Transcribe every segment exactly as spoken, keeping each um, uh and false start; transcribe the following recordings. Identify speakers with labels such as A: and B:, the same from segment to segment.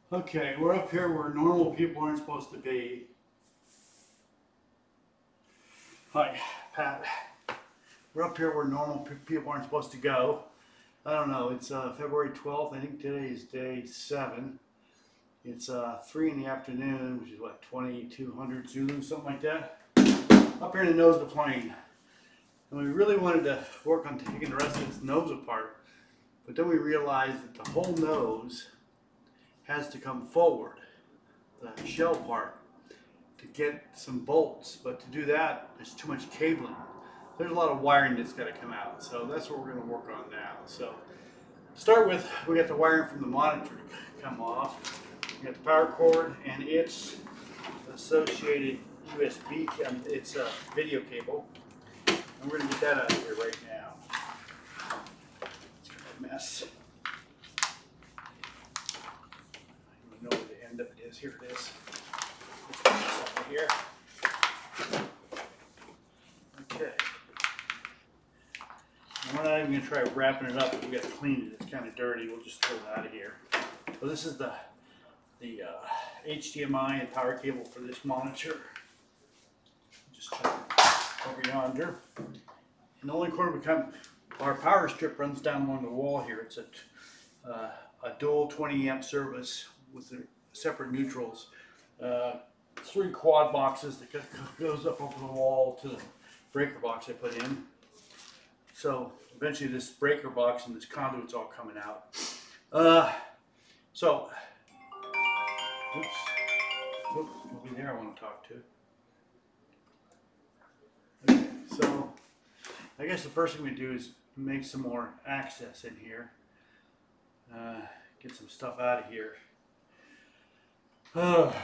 A: Okay, we're up here where normal people aren't supposed to be. Hi, Pat. We're up here where normal pe- people aren't supposed to go. I don't know, it's uh, February twelfth. I think today is day seven. It's uh, three in the afternoon, which is what, twenty-two hundred Zulu, something like that. Up here in the nose of the plane. And we really wanted to work on taking the rest of its nose apart. But then we realized that the whole nose has to come forward, the shell part, to get some bolts. But to do that, there's too much cabling. There's a lot of wiring that's got to come out. So that's what we're going to work on now. So to start with, we got the wiring from the monitor to come off. We got the power cord and its associated U S B, it's a video cable. And we're going to get that out of here right now. It's kind of a mess. I don't know where the end of it is. Here it is. Let's put this over here. Okay. And we're not even going to try wrapping it up, but we got to clean it. It's kind of dirty. We'll just throw it out of here. So this is the the uh, H D M I and power cable for this monitor. Just chuck it over yonder. And the only cord we come, our power strip runs down along the wall here. It's a uh, a dual twenty amp service with the separate neutrals. Uh, three quad boxes that goes up over the wall to the breaker box I put in. So eventually this breaker box and this conduit's all coming out. Uh, so, oops, oops, nobody there I want to talk to. Okay, so I guess the first thing we do is make some more access in here. Uh, get some stuff out of here. Uh,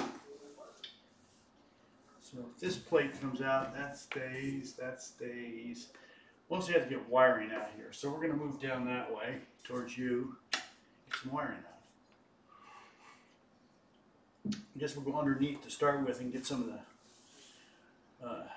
A: so if this plate comes out, that stays, that stays. Mostly have to get wiring out here. So we're going to move down that way towards you. Get some wiring out. I guess we'll go underneath to start with and get some of the uh,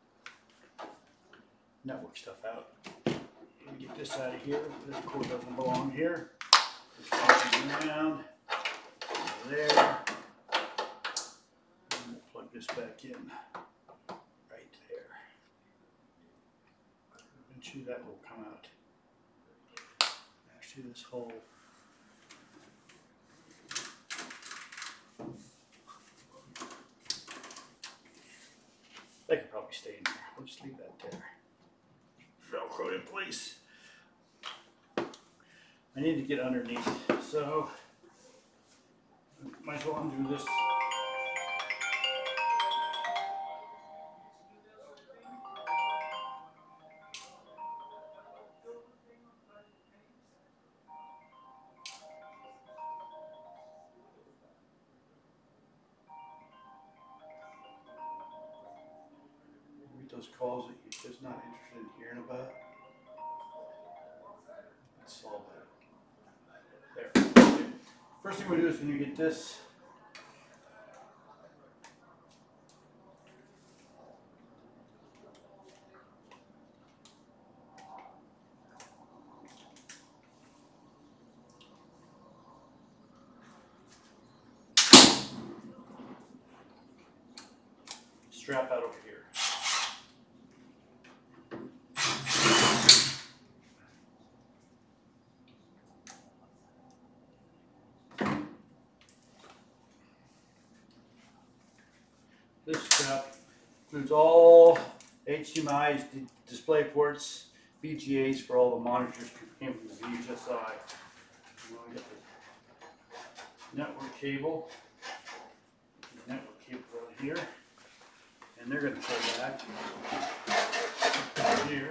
A: network stuff out. Get this out of here. This cord doesn't belong here. Just push it around. There. And we'll plug this back in. Right there. Eventually that will come out. Actually, this whole that could probably stay in there. We'll just leave that there. Velcro in place. I need to get underneath, so might as well undo this. Read those calls that you're just not interested in hearing about. Let's solve that. There. First thing we do is when you get this strap out over here. This strap includes all H D M Is, display ports, V G As for all the monitors that came from the V H S I. And we got the network cable, the network cable right here, and they're going to pull back here.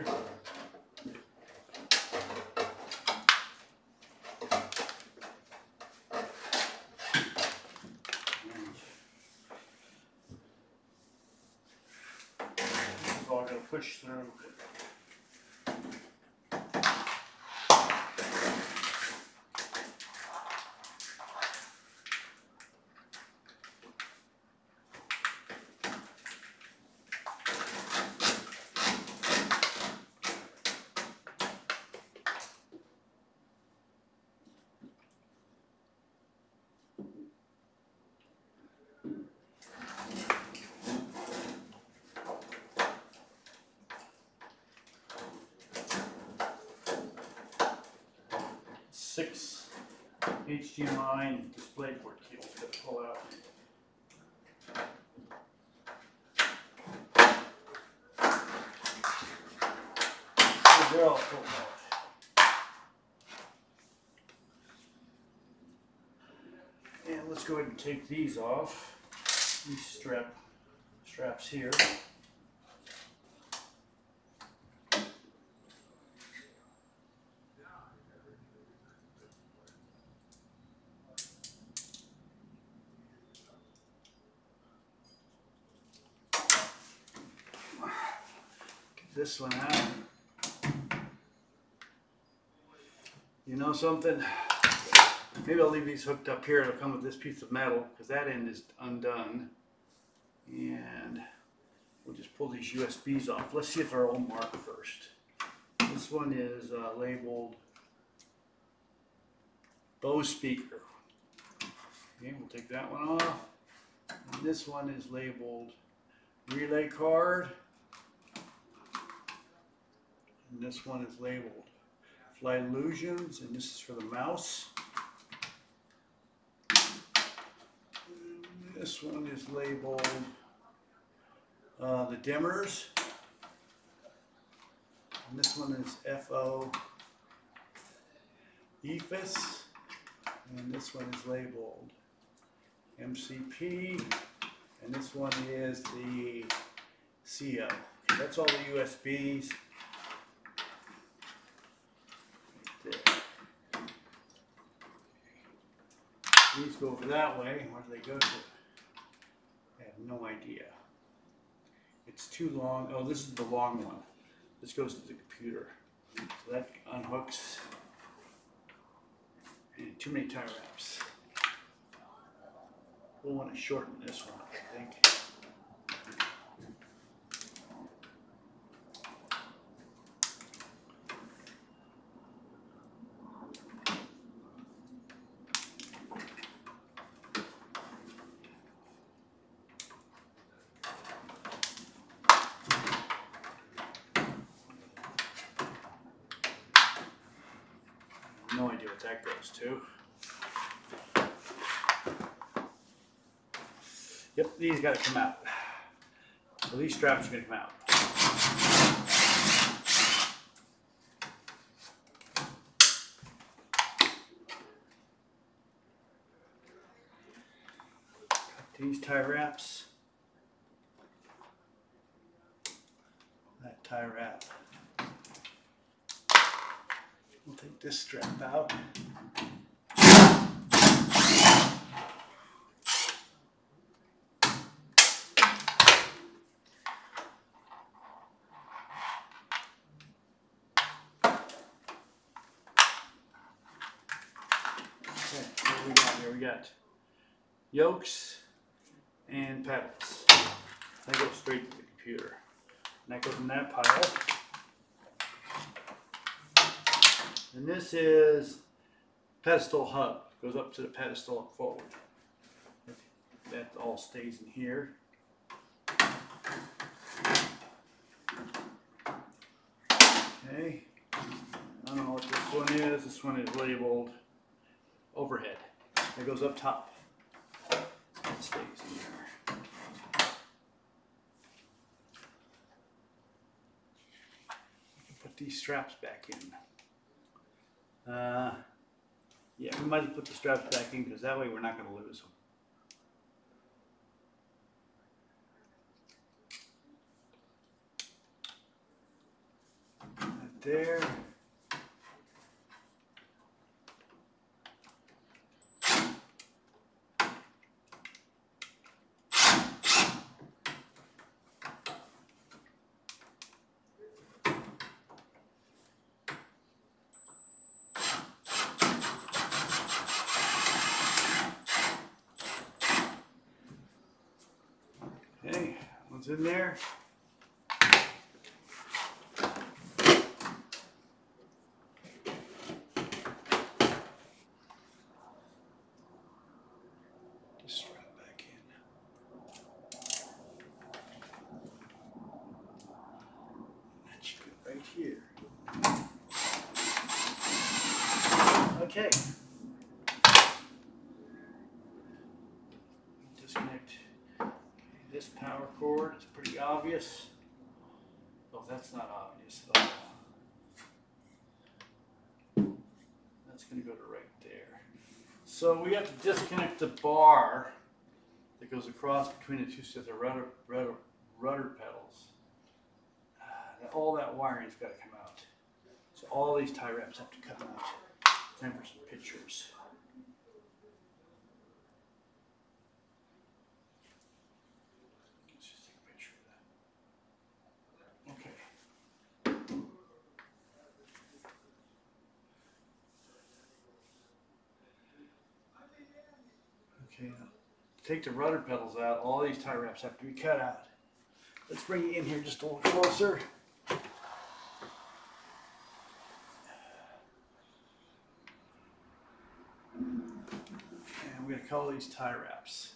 A: All going to push through. H D M I and DisplayPort cables got to pull out. So they're all pulled out. And let's go ahead and take these off. These strap straps here. This one out. You know something? Maybe I'll leave these hooked up here. It'll come with this piece of metal because that end is undone. And we'll just pull these U S Bs off. Let's see if they're all marked first. This one is uh, labeled Bose speaker. Okay, we'll take that one off. And this one is labeled relay card. And this one is labeled Flight Illusions, and this is for the mouse. And this one is labeled uh, the dimmers. And this one is F O E F I S. And this one is labeled M C P. And this one is the C O. That's all the U S Bs. These go over that way. Where do they go to? I have no idea. It's too long. Oh, this is the long one. This goes to the computer. So that unhooks. And too many tie wraps. We'll want to shorten this one, I think. No idea what that goes to. Yep, these got to come out. So these straps are going to come out. Cut these tie wraps. That tie wrap. We'll take this strap out. Okay, what do we got here? We got yokes and pedals. They go straight to the computer. And that goes in that pile. And this is pedestal hub. Goes up to the pedestal and forward. That all stays in here. Okay. I don't know what this one is. This one is labeled overhead. It goes up top. That stays in there. Put these straps back in. Uh, yeah, we might as well put the straps back in because that way we're not going to lose them. Right there. Okay, one's in there. Just strap back in. That should go right here. Okay. this power cord is pretty obvious. Oh, that's not obvious at all. That's going to go to right there. So we have to disconnect the bar that goes across between the two sets of rudder, rudder, rudder pedals. Uh, all that wiring's got to come out. So all these tie wraps have to come out. Time for some pictures. Let's just take a picture of that. Okay. Okay, now take the rudder pedals out. All these tie wraps have to be cut out. Let's bring it in here just a little closer. And we're going to color these tie wraps.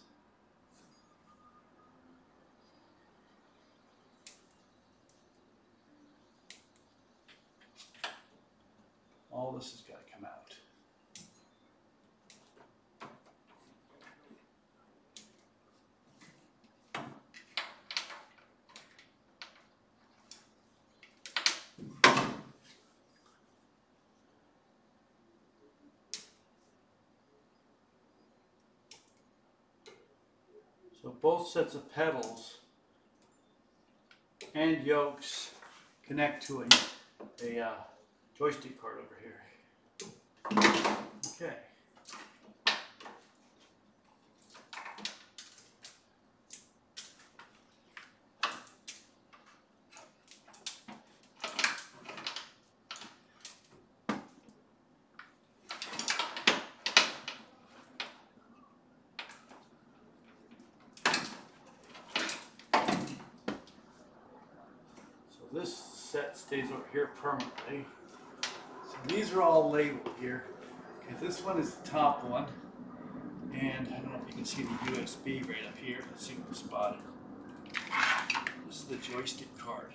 A: All this has got to come out. So both sets of pedals and yokes connect to a, a uh, joystick card over here. Okay. This set stays over here permanently. So these are all labeled here. Okay, this one is the top one. And I don't know if you can see the U S B right up here. Let's see if we can spot it. This is the joystick card.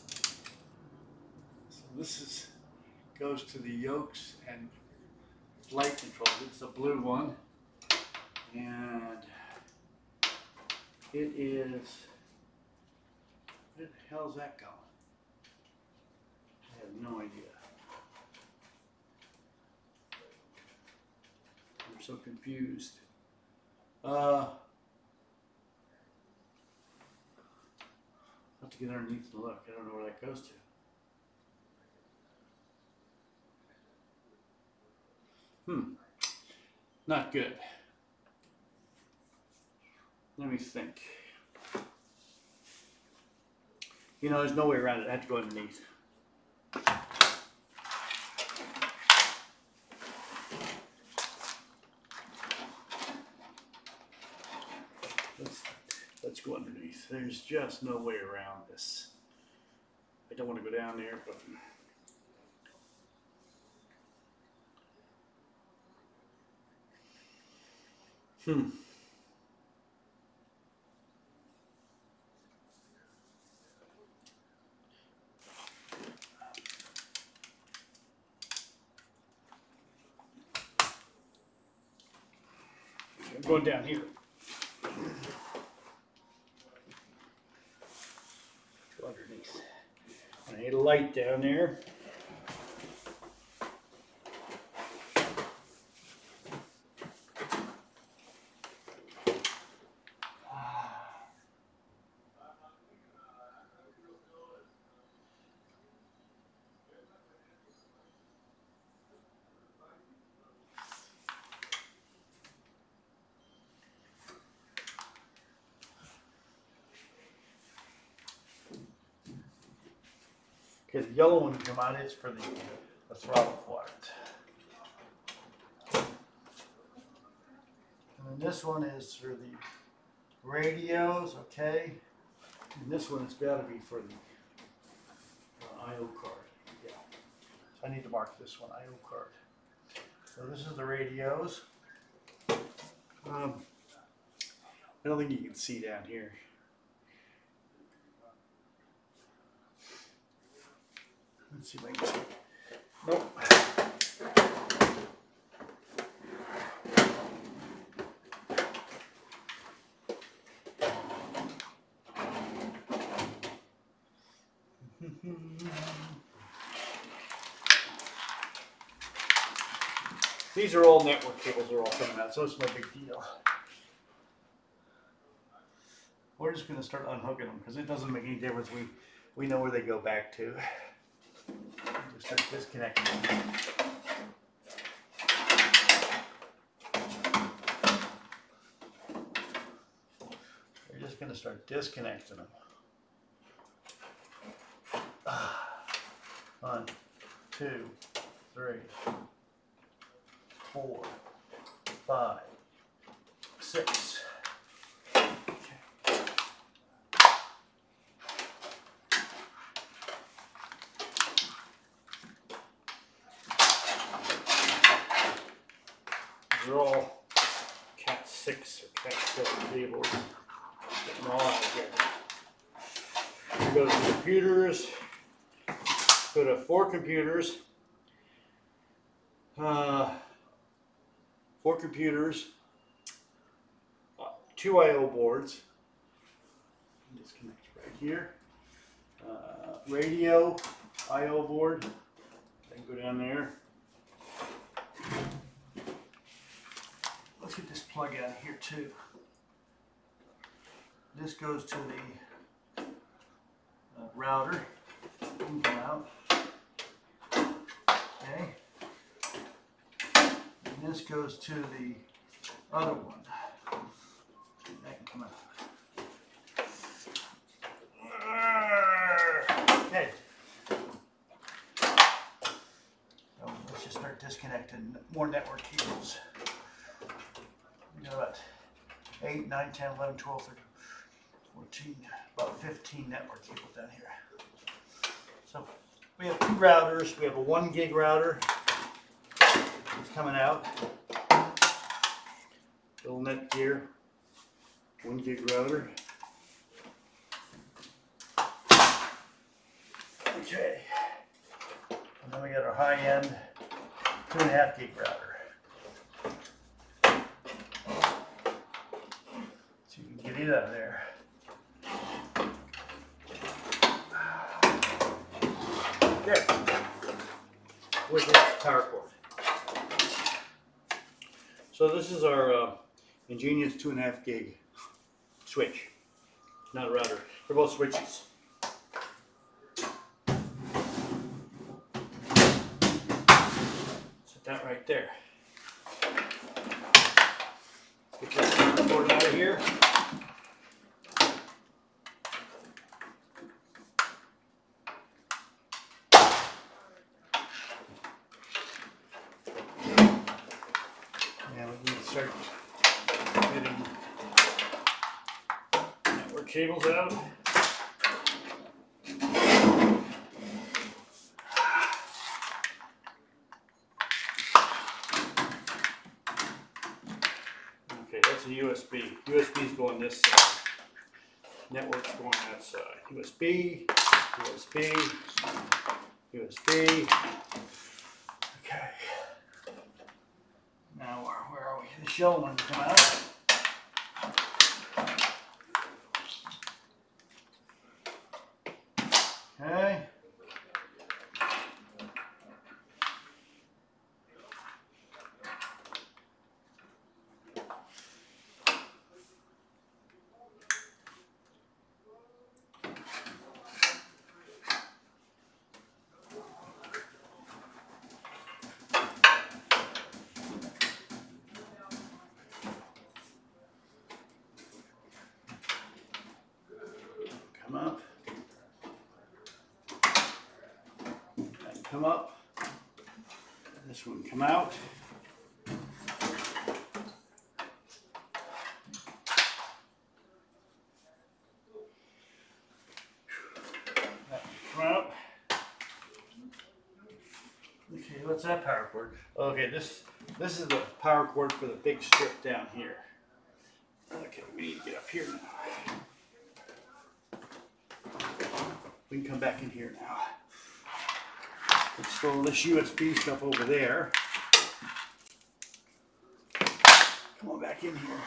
A: So this is goes to the yokes and flight controls. It's the blue one. And it is, where the hell is that going? I have no idea. I'm so confused. Uh, I'll have to get underneath and look. I don't know where that goes to. Hmm. Not good. Let me think. You know, there's no way around it. I have to go underneath. Let's, let's go underneath. There's just no way around this. I don't want to go down there, but hmm. I'm going down here. Go underneath. I need a light down there. Okay, the yellow one come out is for the, the throttle quadrant. And then this one is for the radios, okay? And this one has got to be for the uh, I O card. Yeah. So I need to mark this one, I O card. So this is the radios. Um, I don't think you can see down here. Let's see if I can see. Nope. These are all network cables, are all coming out, so it's no big deal. We're just going to start unhooking them because it doesn't make any difference. We we know where they go back to. Just start disconnecting them. We're just going to start disconnecting them. One, two, three, four, five, six. These are all cat six or cat seven cables. Getting all out of here. We go to the computers. Go to four computers. Uh, four computers. Uh, two I O boards. Disconnect right here. Uh, radio I O board. I can go down there. Let's get this plug out of here too. This goes to the uh, router. Come out. Okay. And this goes to the other one. That can come out. Okay. So let's just start disconnecting more network cables. We got about eight, nine, ten, eleven, twelve, thirteen, fourteen, about fifteen network cables down here. So we have two routers. We have a one gig router. It's coming out. Little Netgear one gig router. Okay. And then we got our high end two and a half gig router. So you can get it out of there. Okay. With its power cord. So this is our uh, ingenious two and a half gig switch, not a router. They're both switches. Set that right there. Get this power cord out of here. Start getting network cables out. Okay, that's a U S B. U S B's going this side. Network's going that side. U S B, U S B, U S B. Okay. Now, where, where are we? The shell ones come out. Okay. Come up. And come up. This one come out. That come out. Okay, what's that power cord? Okay, this this is the power cord for the big strip down here. Okay, we need to get up here now. We can come back in here now. Let's throw this U S B stuff over there. Come on back in here.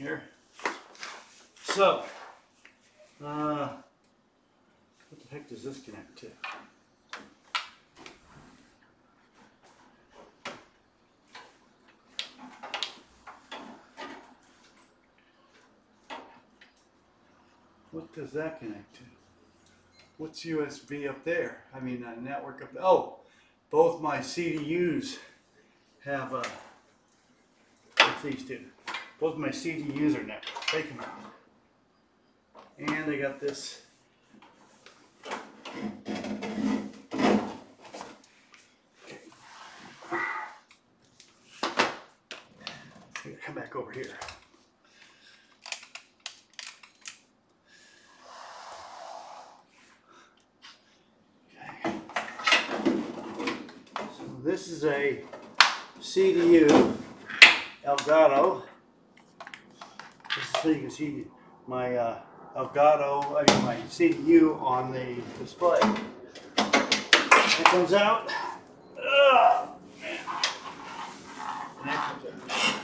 A: here. So, uh, what the heck does this connect to? What does that connect to? What's U S B up there? I mean, a network up there. Oh, both my C D Us have, uh, what's these two? Both my C D Us are networked. Take them out. And they got this. Okay. I'm gonna come back over here. This is a C D U Elgato. This is so you can see my uh, Elgato, I mean my C D U on the display. It comes out. Ugh, man. And that comes out.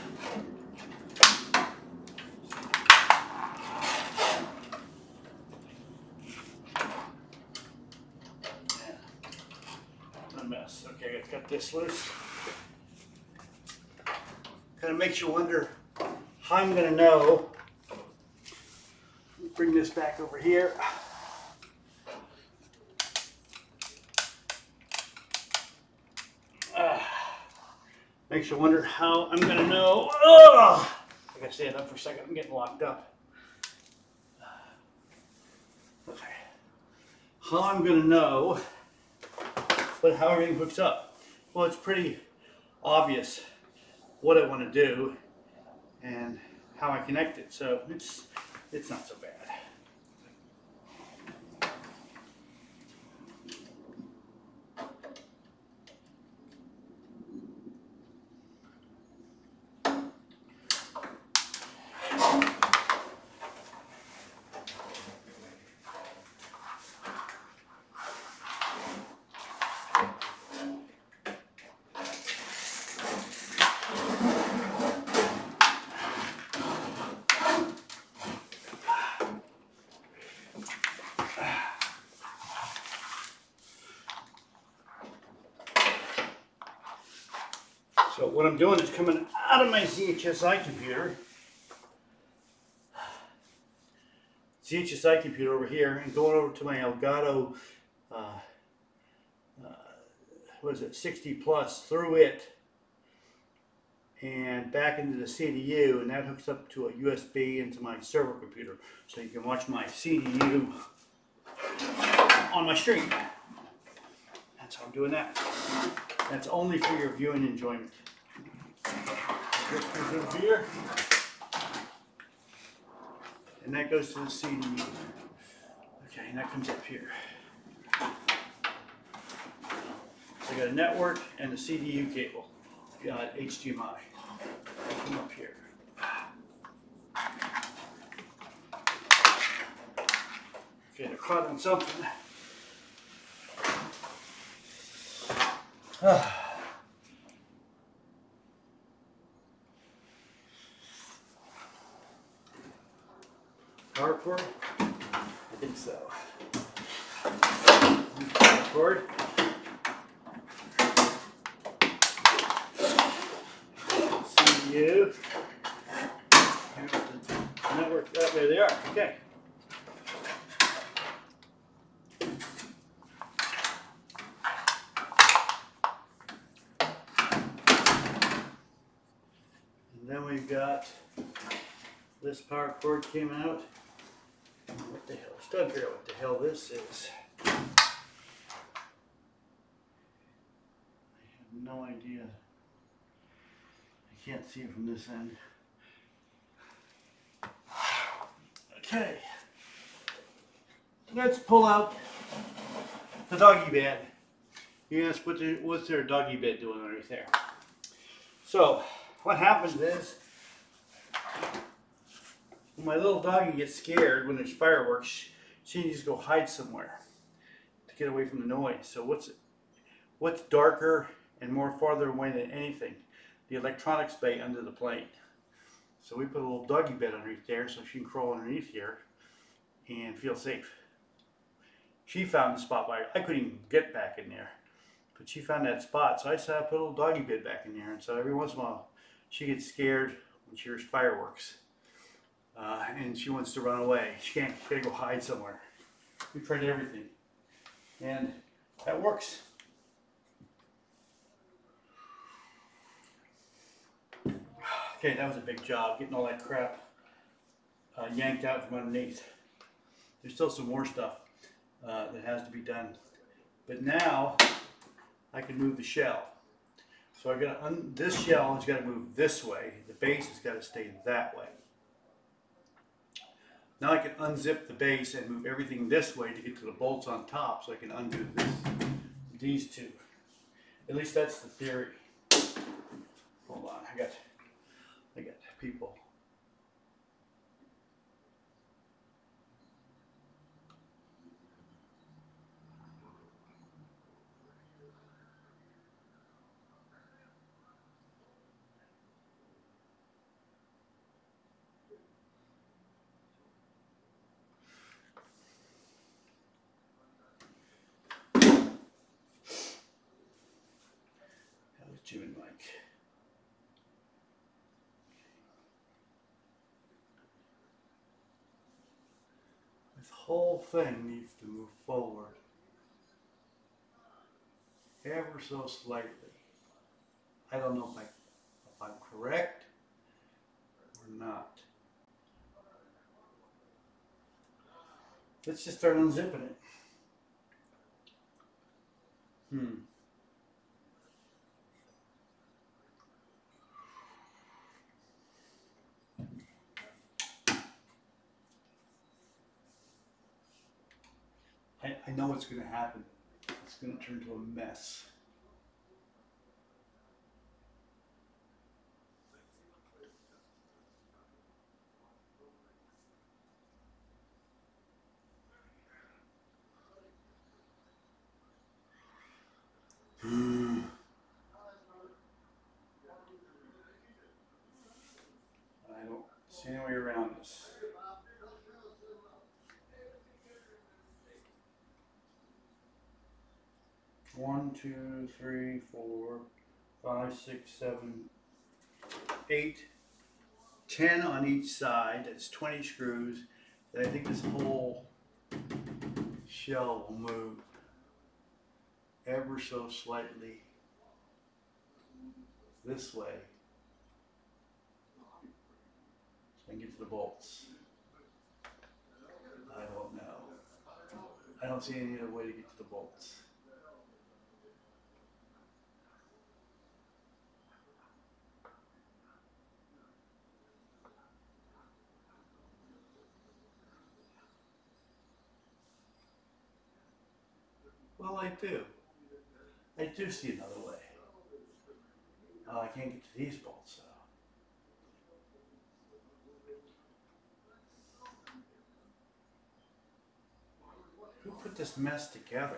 A: A mess. Okay, I've got this loose. Kind of makes you wonder how I'm going to know. Bring this back over here. Uh, makes you wonder how I'm going to know. Ugh! I got to stand up for a second. I'm getting locked up. Okay. How I'm going to know. But how everything hooks up? Well, it's pretty obvious what I want to do and how I connect it. So it's it's not so bad. So what I'm doing is coming out of my Z H S I computer, Z H S I computer over here, and going over to my Elgato, uh, uh, what is it, sixty plus, through it, and back into the C D U, and that hooks up to a U S B into my server computer, so you can watch my C D U on my stream. That's how I'm doing that. That's only for your viewing enjoyment. This goes over here, and that goes to the C D U. Okay, and that comes up here. So I got a network and a C D U cable. Got H D M I. Come up here. Okay, they're caught on something. Power cord? I think so. Power cord. C D U. Network. Oh, there they are. Okay. And then we've got this power cord came out. What the hell? Still trying to figure out what the hell this is. I have no idea. I can't see it from this end. Okay. Let's pull out the doggy bed. You ask what the, what's their doggy bed doing right there. So what happens is, when my little doggy gets scared when there's fireworks, she needs to go hide somewhere to get away from the noise. So what's what's darker and more farther away than anything? The electronics bay under the plane. So we put a little doggy bed underneath there so she can crawl underneath here and feel safe. She found the spot where I couldn't even get back in there, but she found that spot. So I said I put a little doggy bed back in there, and so every once in a while she gets scared when she hears fireworks, uh, and she wants to run away. She can't. She gotta go hide somewhere. We tried everything, and that works. Okay, that was a big job getting all that crap uh, yanked out from underneath. There's still some more stuff uh, that has to be done, but now I can move the shell. So I got un this shell has got to move this way. The base has got to stay that way. Now I can unzip the base and move everything this way to get to the bolts on top, so I can undo this, these two. At least that's the theory. Hold on, I got, I got people. That was Jim and Mike. This whole thing needs to move forward ever so slightly. I don't know if, I, if I'm correct or not. Let's just start unzipping it. Hmm. I, I know what's going to happen. It's going to turn into a mess. I don't see any way around this. One, two, three, four, five, six, seven, eight, ten on each side. That's twenty screws. And I think this whole shell will move ever so slightly this way. So I can get to the bolts. I don't know. I don't see any other way to get to the bolts. Well, I do. I do see another way. Oh, I can't get to these bolts, though. Who put this mess together?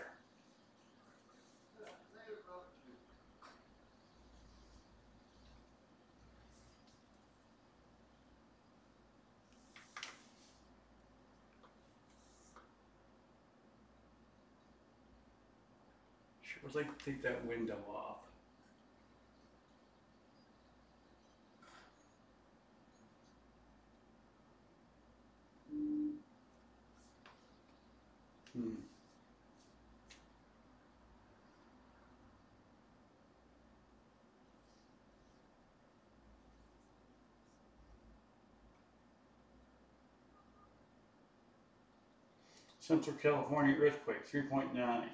A: Sure would like to take that window off. Hmm. Central California earthquake, three point nine.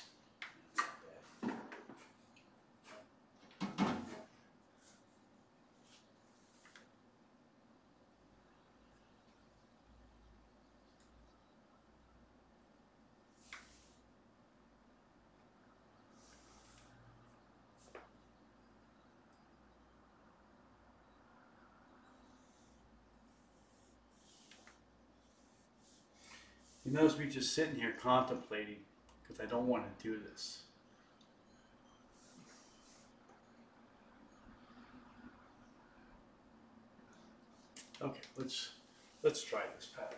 A: You notice me just sitting here contemplating because I don't want to do this. Okay, let's let's try this, Pat.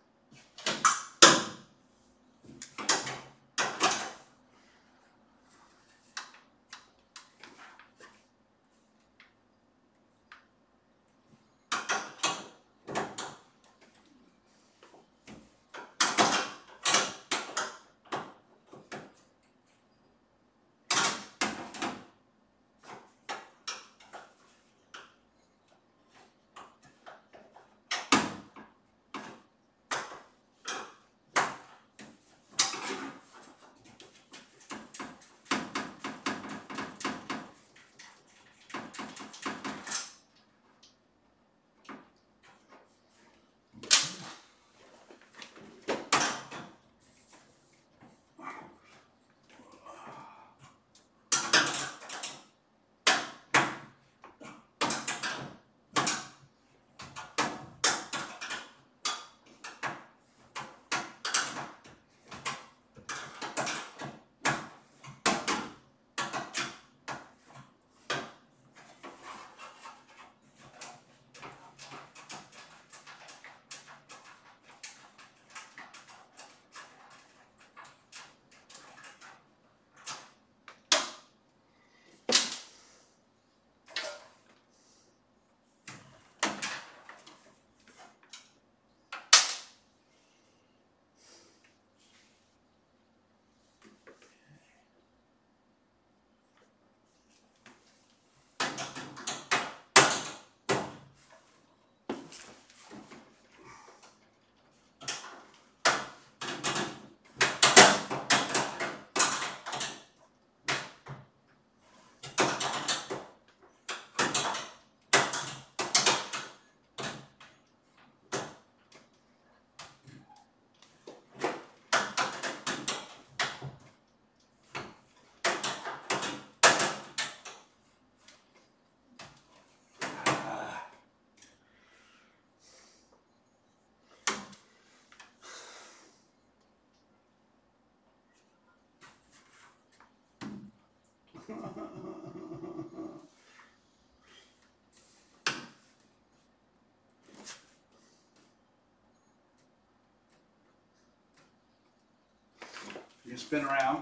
A: You can spin around.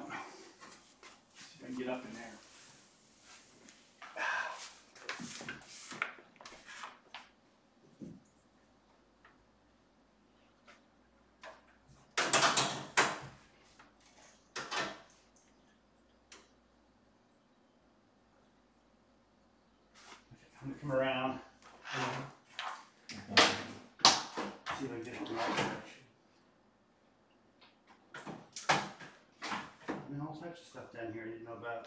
A: See if I can get up in there. I'm gonna come around. See if I can get it in the right direction. And all types of stuff down here I didn't know about.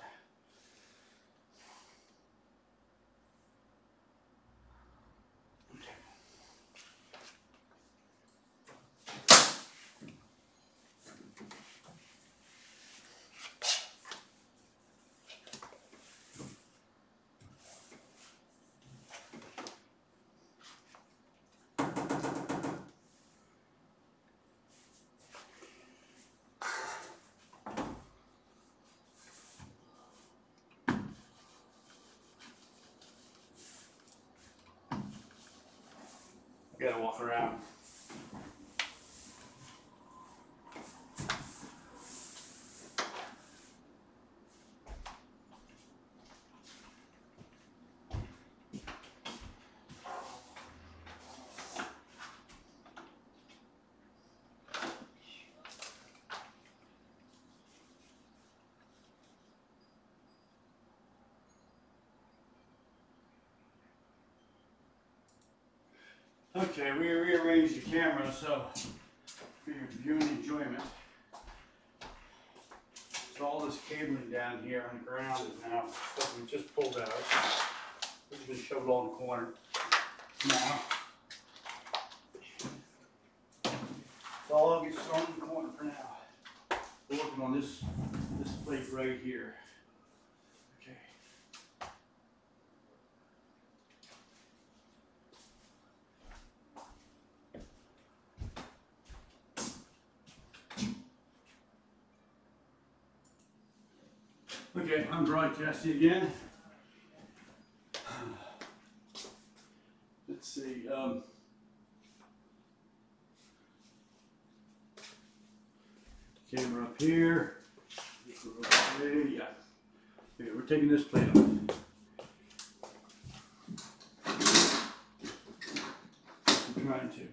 A: Gotta walk around. Okay, we rearranged the camera so for your viewing enjoyment. So all this cabling down here on the ground is now what we just pulled out. We've been shoved all in the corner now. So all of it's thrown in the corner for now. We're working on this this plate right here. Okay. Okay, I'm broadcasting again. Let's see. Um, Camera up here. Okay, yeah. Okay, we're taking this plate off. I'm trying to.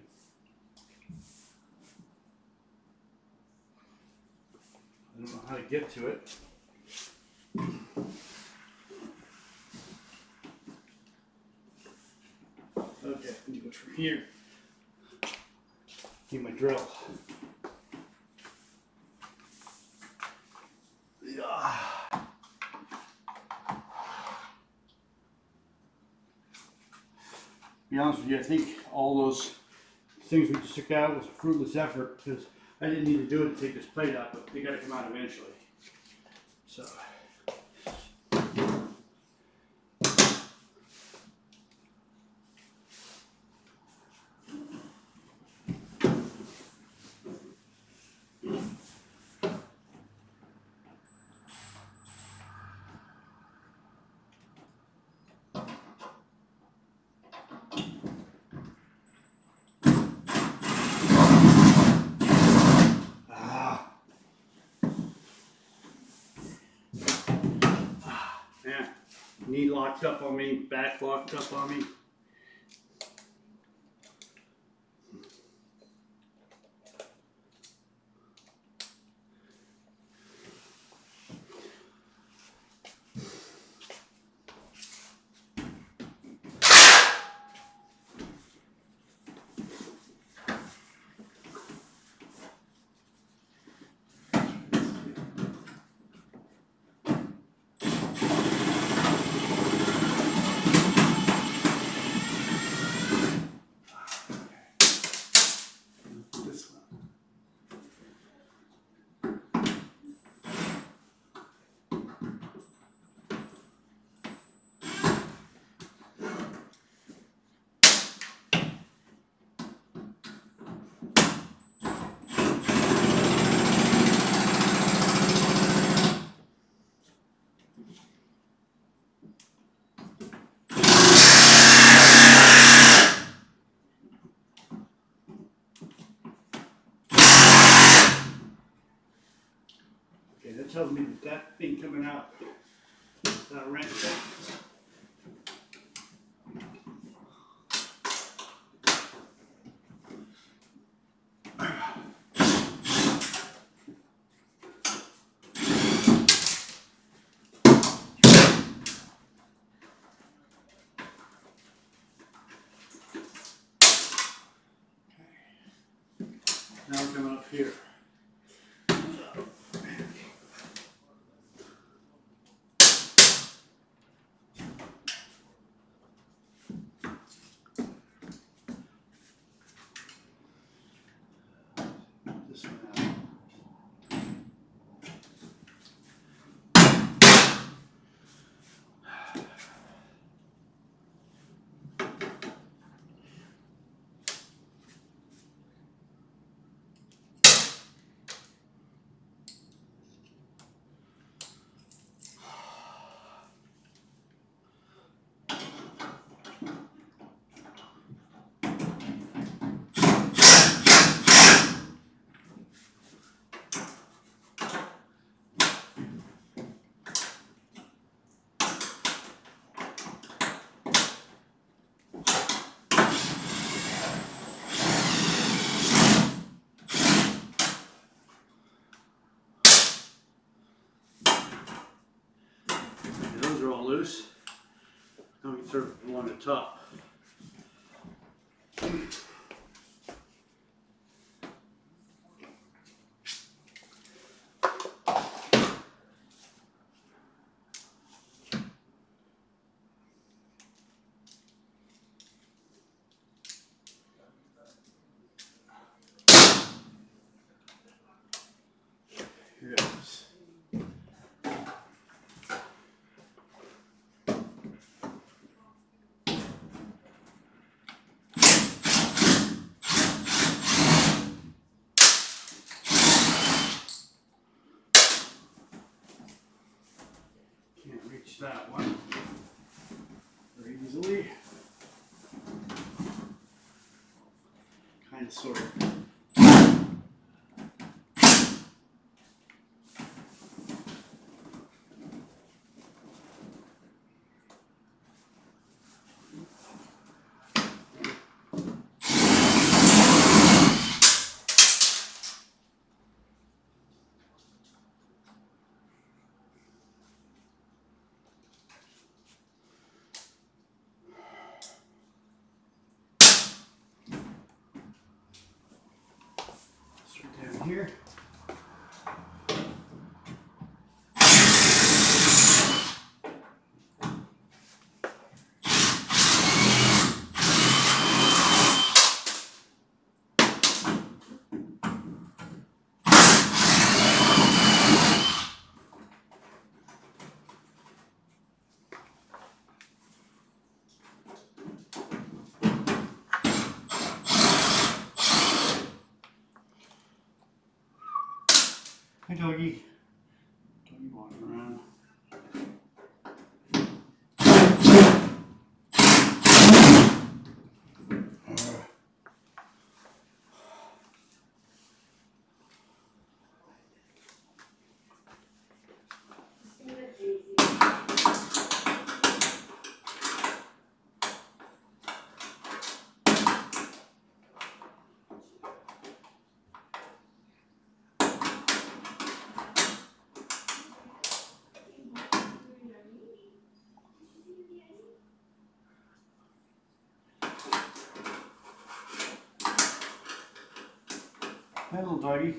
A: I don't know how to get to it. Okay, I need to go from here. Need my drill. Yeah. To be honest with you, I think all those things we just took out was a fruitless effort because I didn't need to do it to take this plate out, but they got to come out eventually. So. Knee locked up on me, back locked up on me. That tells me that that thing coming out is not a wrench. Now we're coming up here. Loose. Now we can throw it on the top. Here it is. That one very easily, kind of sort of. doggy. Doggy walking around. Hi, little doggy.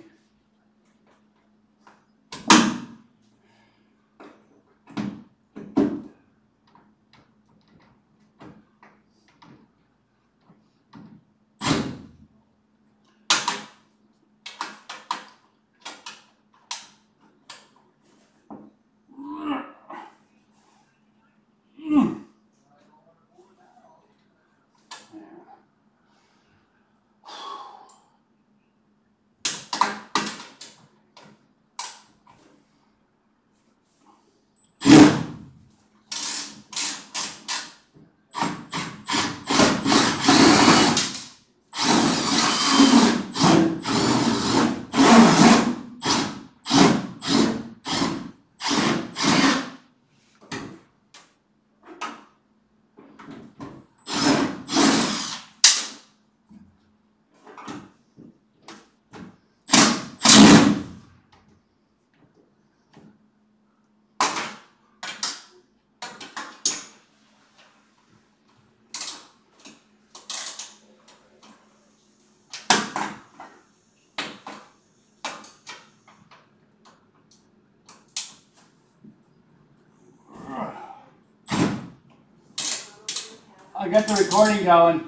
A: I got the recording going.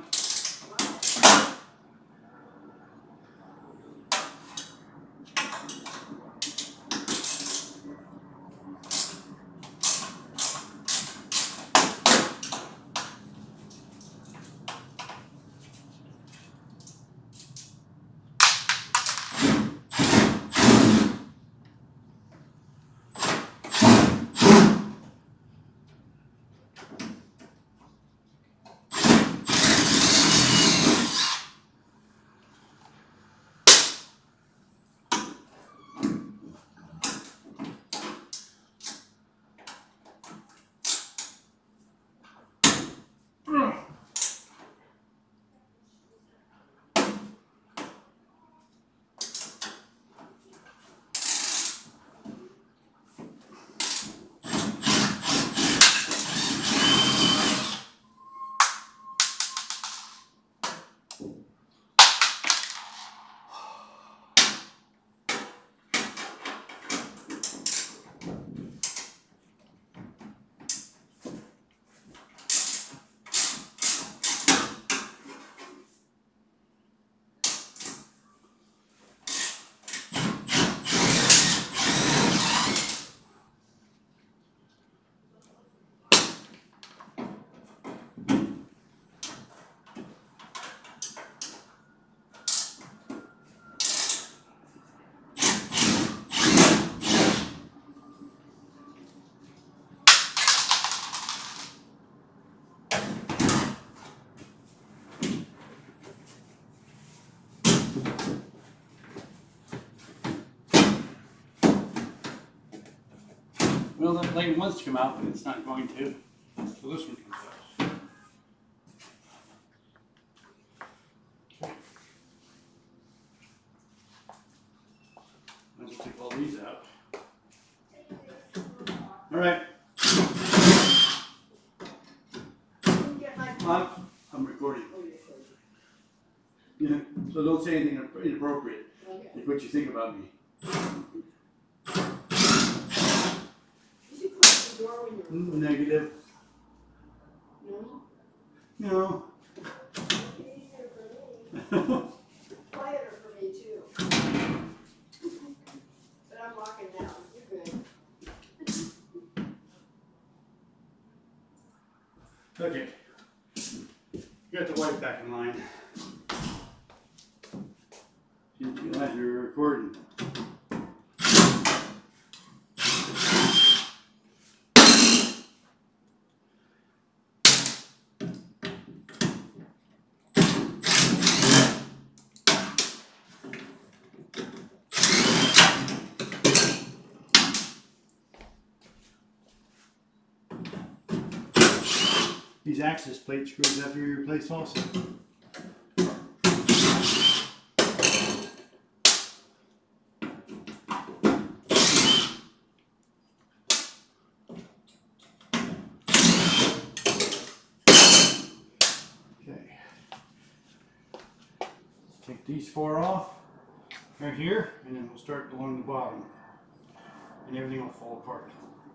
A: Well, that plane wants to come out, but it's not going to. So this one comes out. I'll just take all these out. All right. I'm, I'm recording. Yeah, so don't say anything inappropriate. Like what you think about me. Negative. No. No.
B: Quieter for me too. But I'm walking down. You're good.
A: Okay. You got the wife back in line. You realize you're recording. These access plate screws have to be replaced also. Take these four off right here, and then we'll start along the bottom, and everything will fall apart.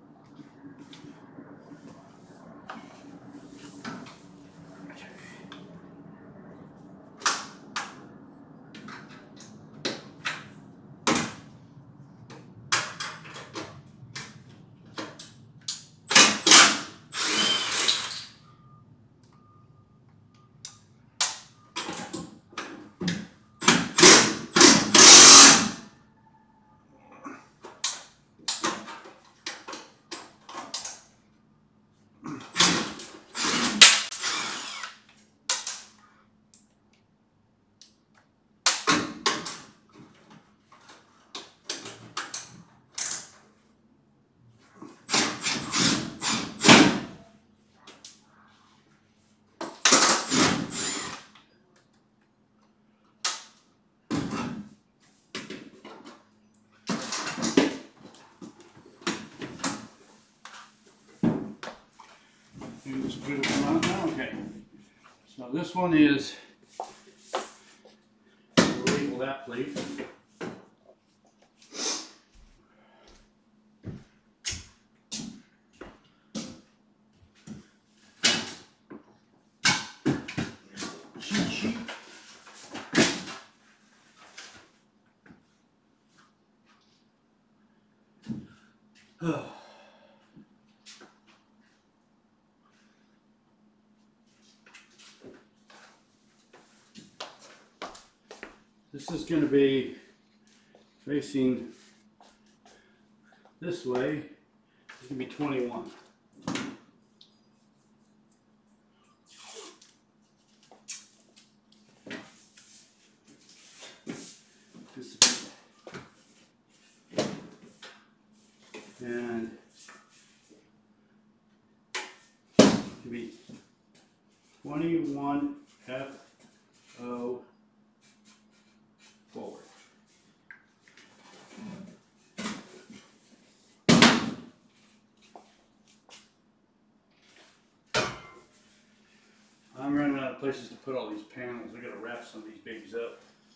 A: Just put it on now. Okay. So this one is, we'll label that plate. Cheat sheet. Oh. This is going to be facing this way. It's going to be twenty-one. This is, and it will be twenty-one F O forward. I'm running out of places to put all these panels. I gotta wrap some of these babies up.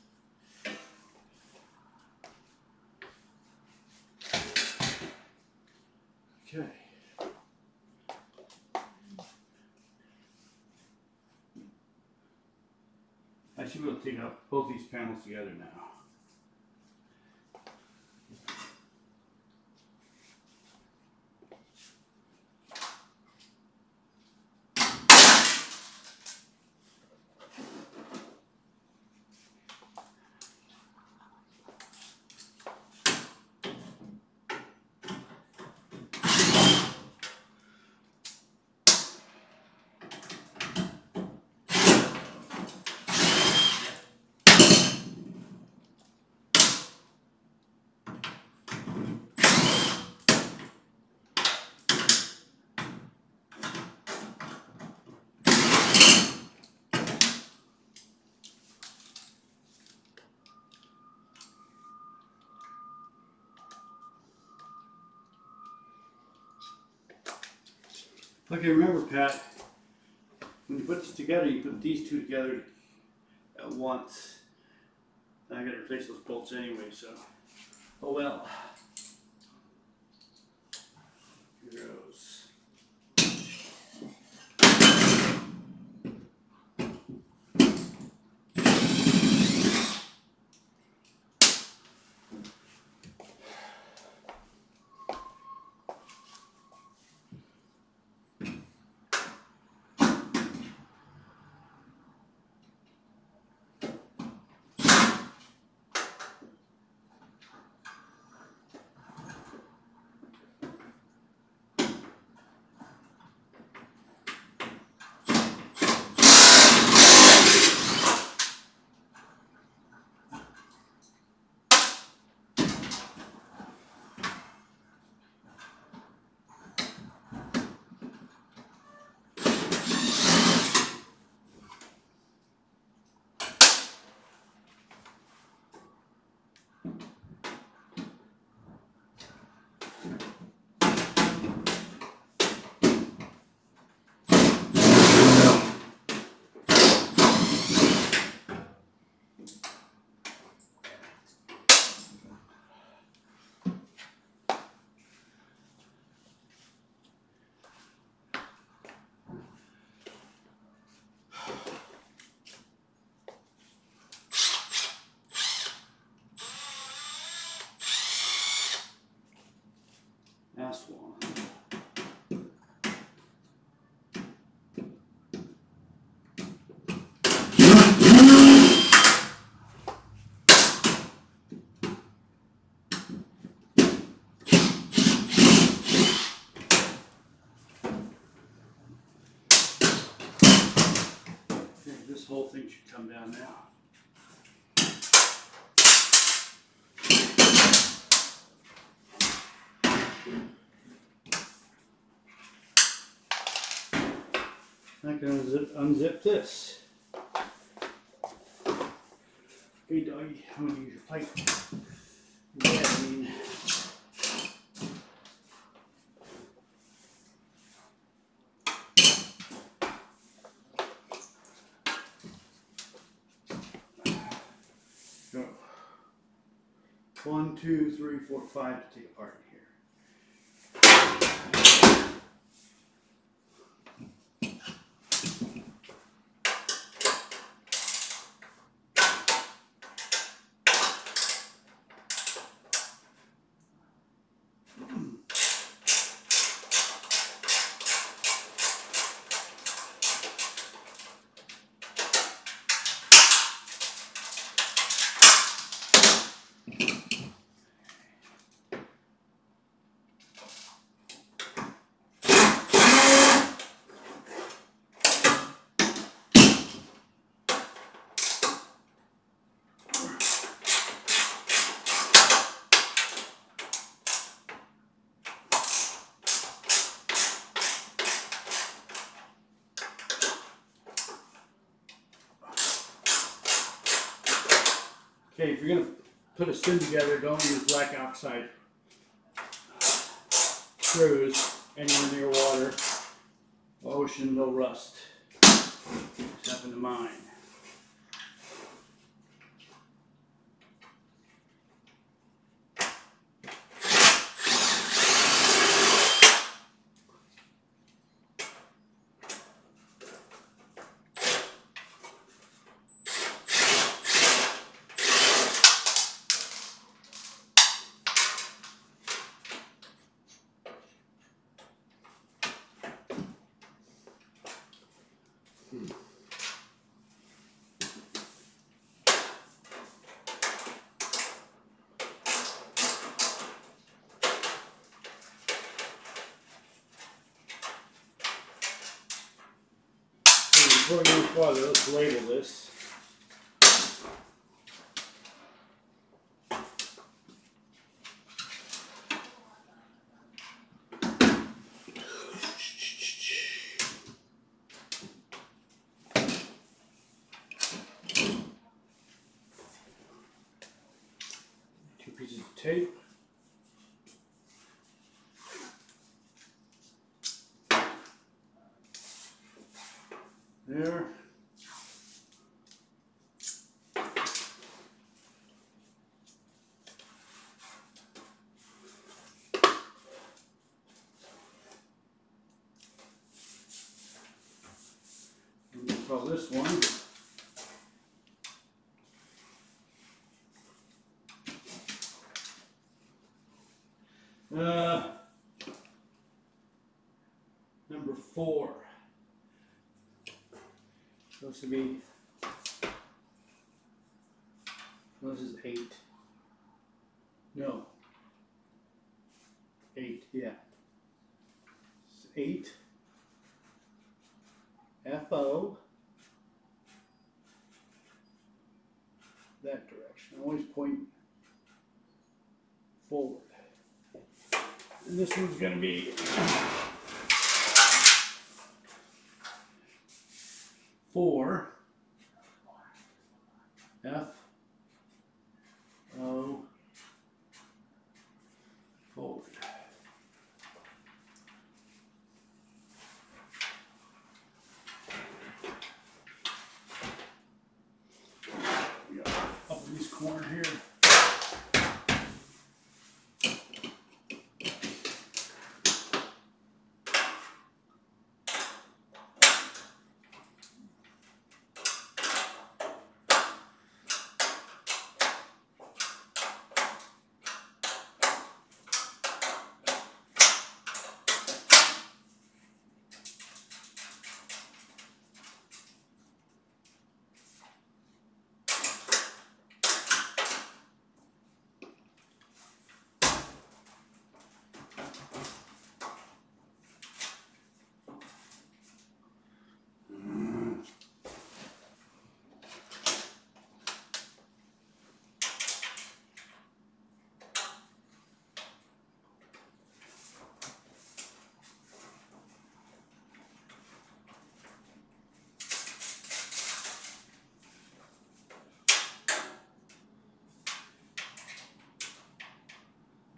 A: Okay. I should be able to take out both these panels together now. Okay, remember, Pat, when you put this together, you put these two together at once. I gotta replace those bolts anyway, so oh well. Here goes. This whole thing should come down now. I can unzip, unzip this. Okay, doggy, I'm gonna use your plate. Yeah, I mean. Go. One, two, three, four, five to take apart here. Okay, if you're going to put a sim together, don't use black oxide screws anywhere near water, ocean, they'll rust. It's happened to mine. Before we go farther, let's label this. Two pieces of tape. There. And we'll call this one. Uh, number four. Supposed to be, well, this is eight. No. Eight, yeah. It's eight. F O. That direction. Always point forward. And this one's going to be four, F, O, forward. Yeah, up in this corner here.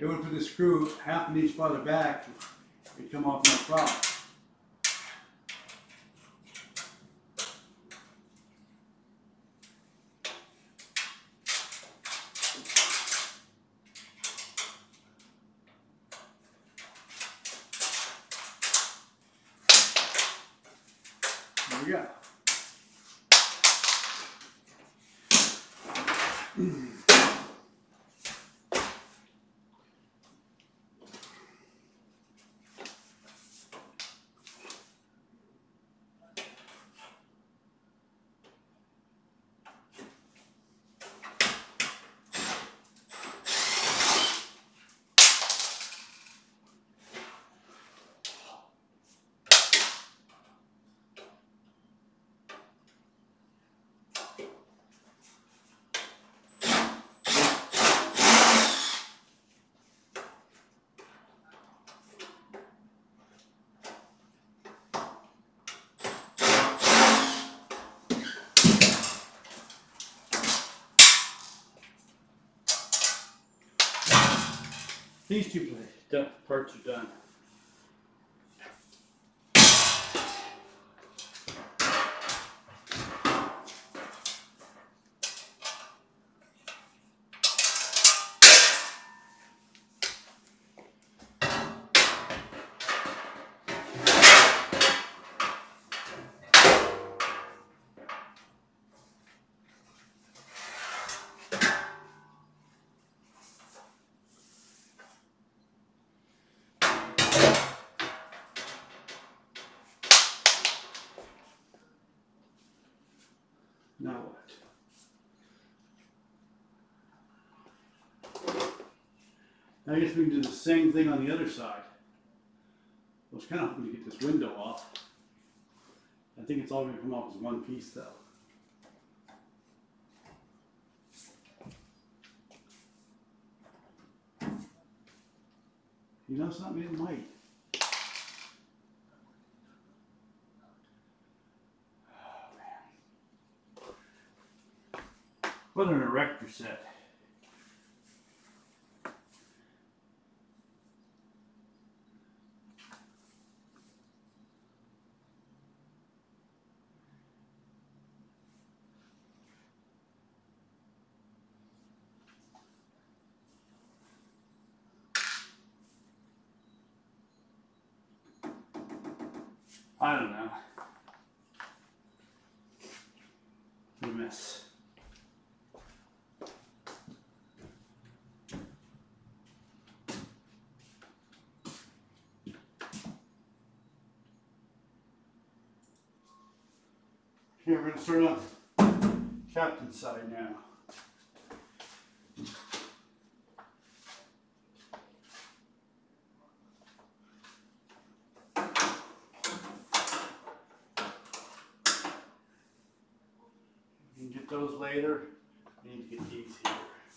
A: it would put the screw half an inch farther back, it'd come off no problem. There we go. These two parts are done. Now what? Now I guess we can do the same thing on the other side. I was kind of hoping to get this window off. I think it's all going to come off as one piece though. You know something? It might. What an erector set. I don't know. What a mess. Here, we're going to start on captain's side now. You can get those later. You need to get these here.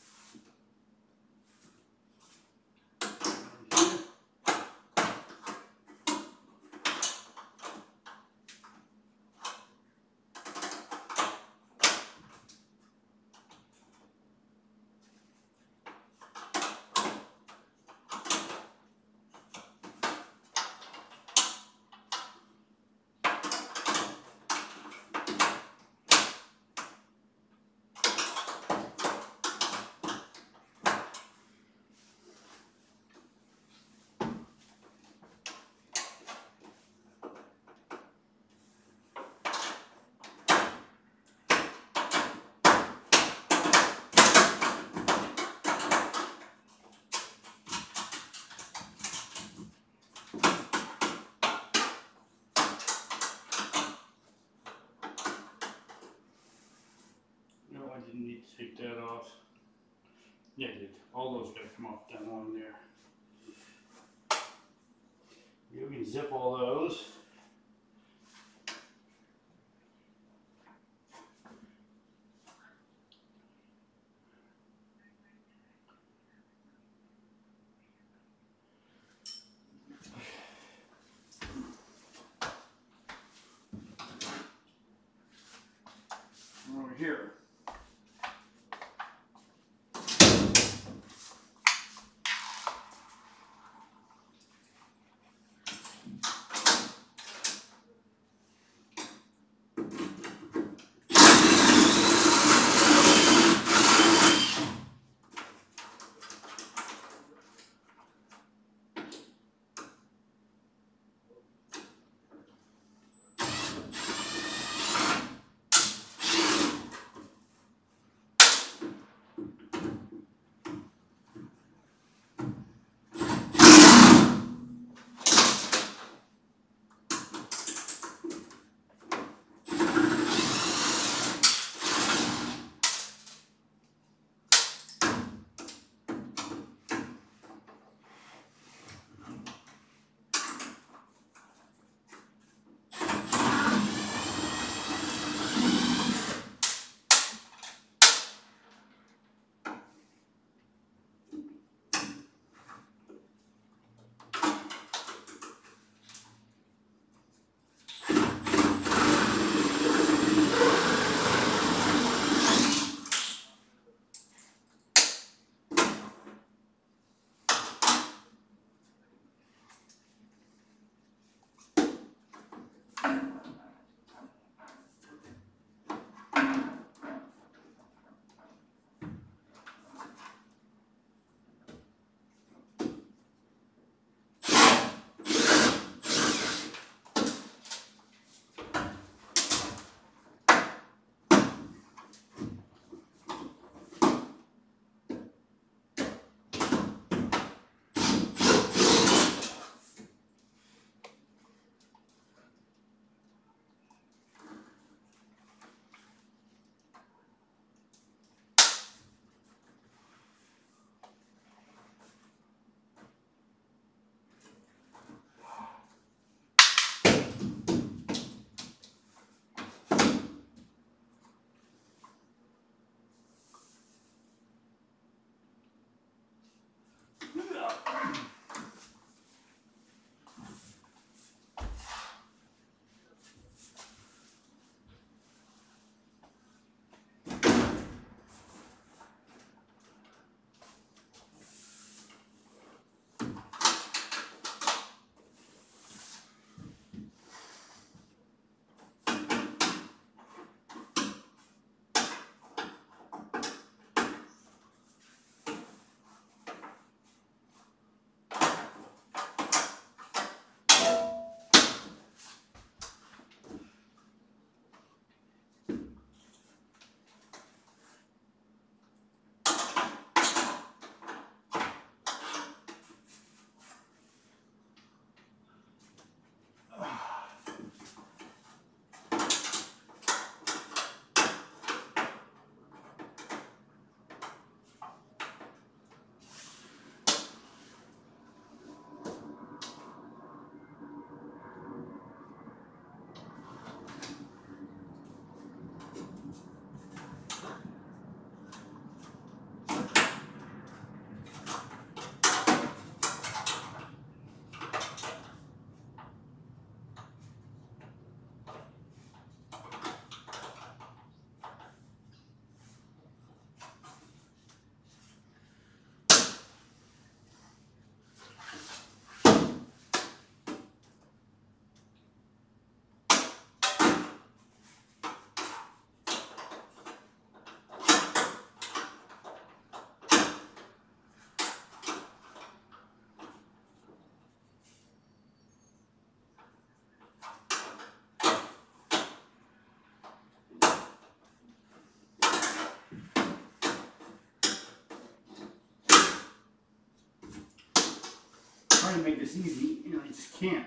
A: Didn't need to take that off. Yeah, I did. All those gotta come off down along there. You can zip all those. Over here. try to make this easy, and I just can't.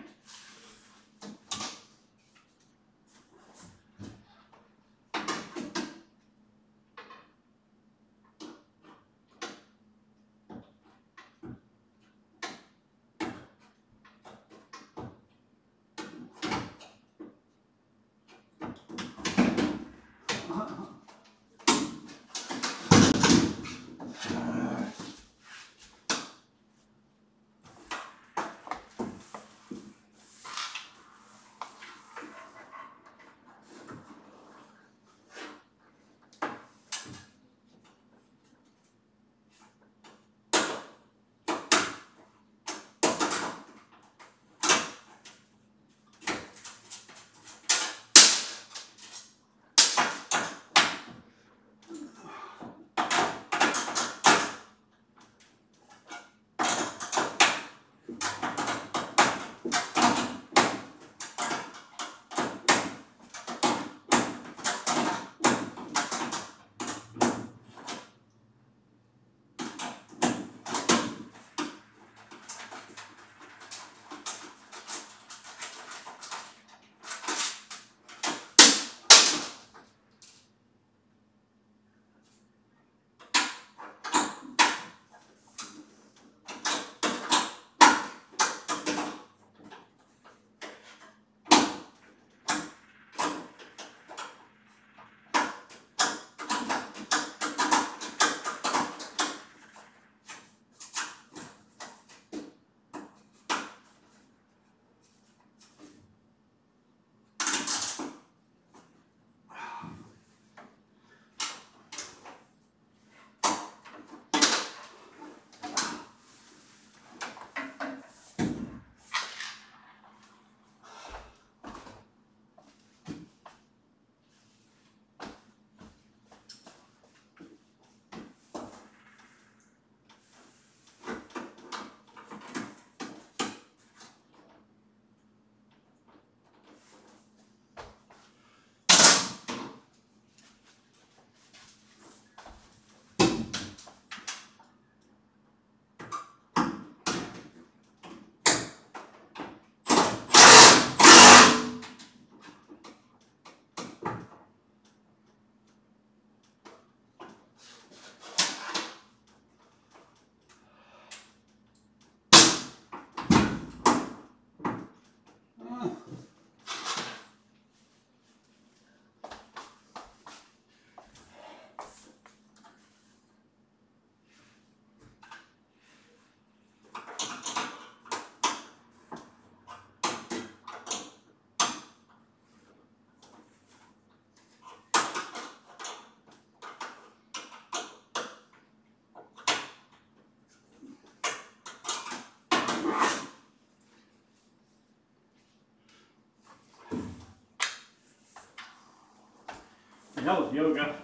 A: That was yoga.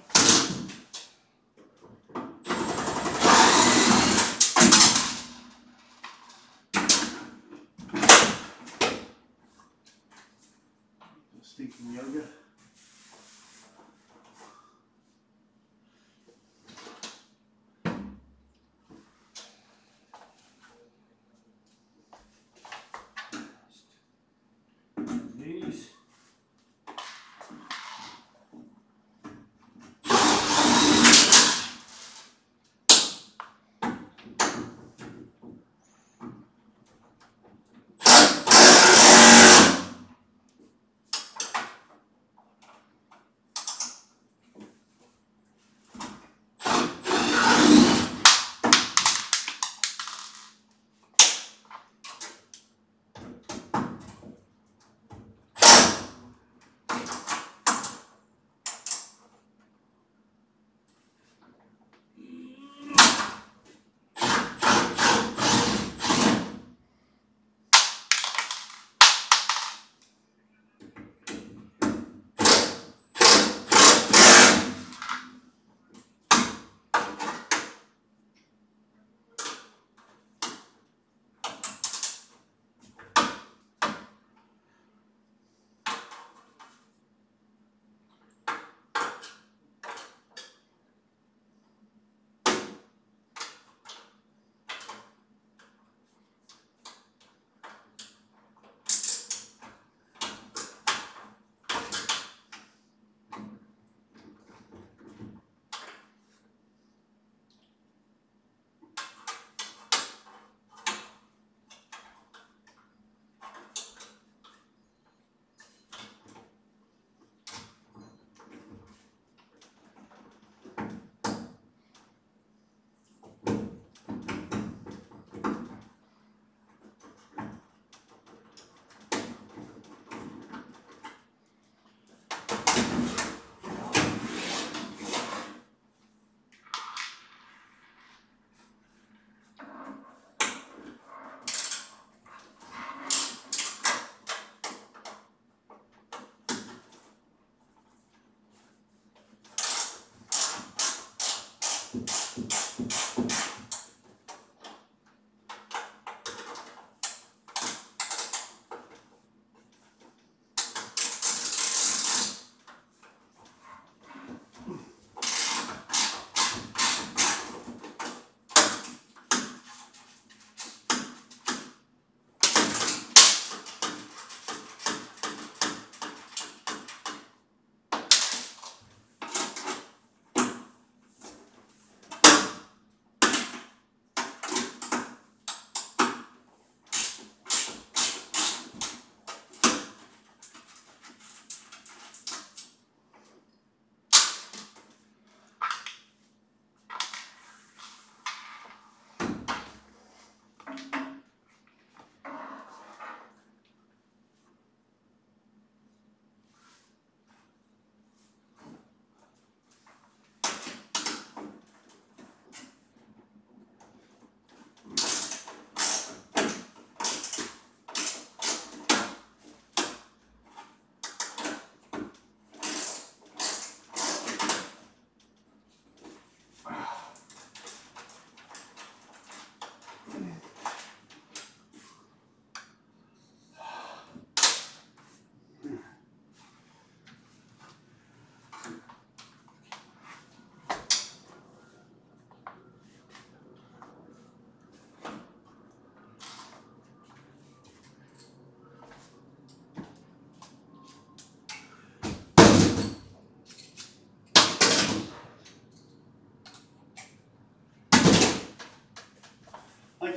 A: Stinking yoga. These.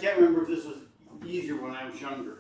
A: can't remember if this was easier when I was younger.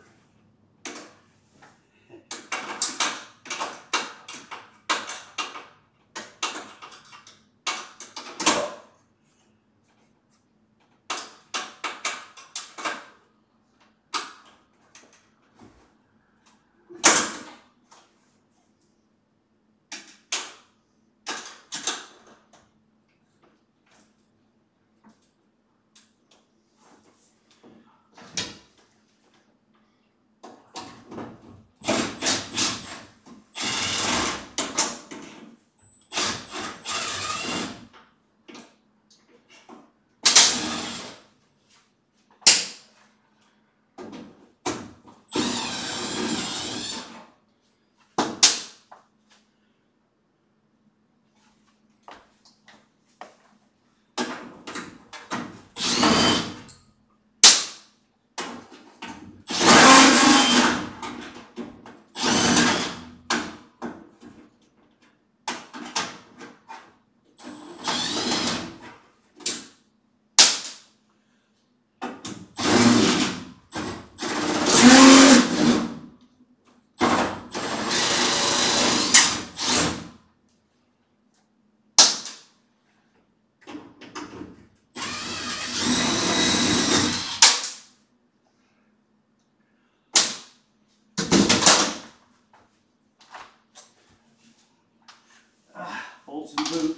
A: Bolts and boot.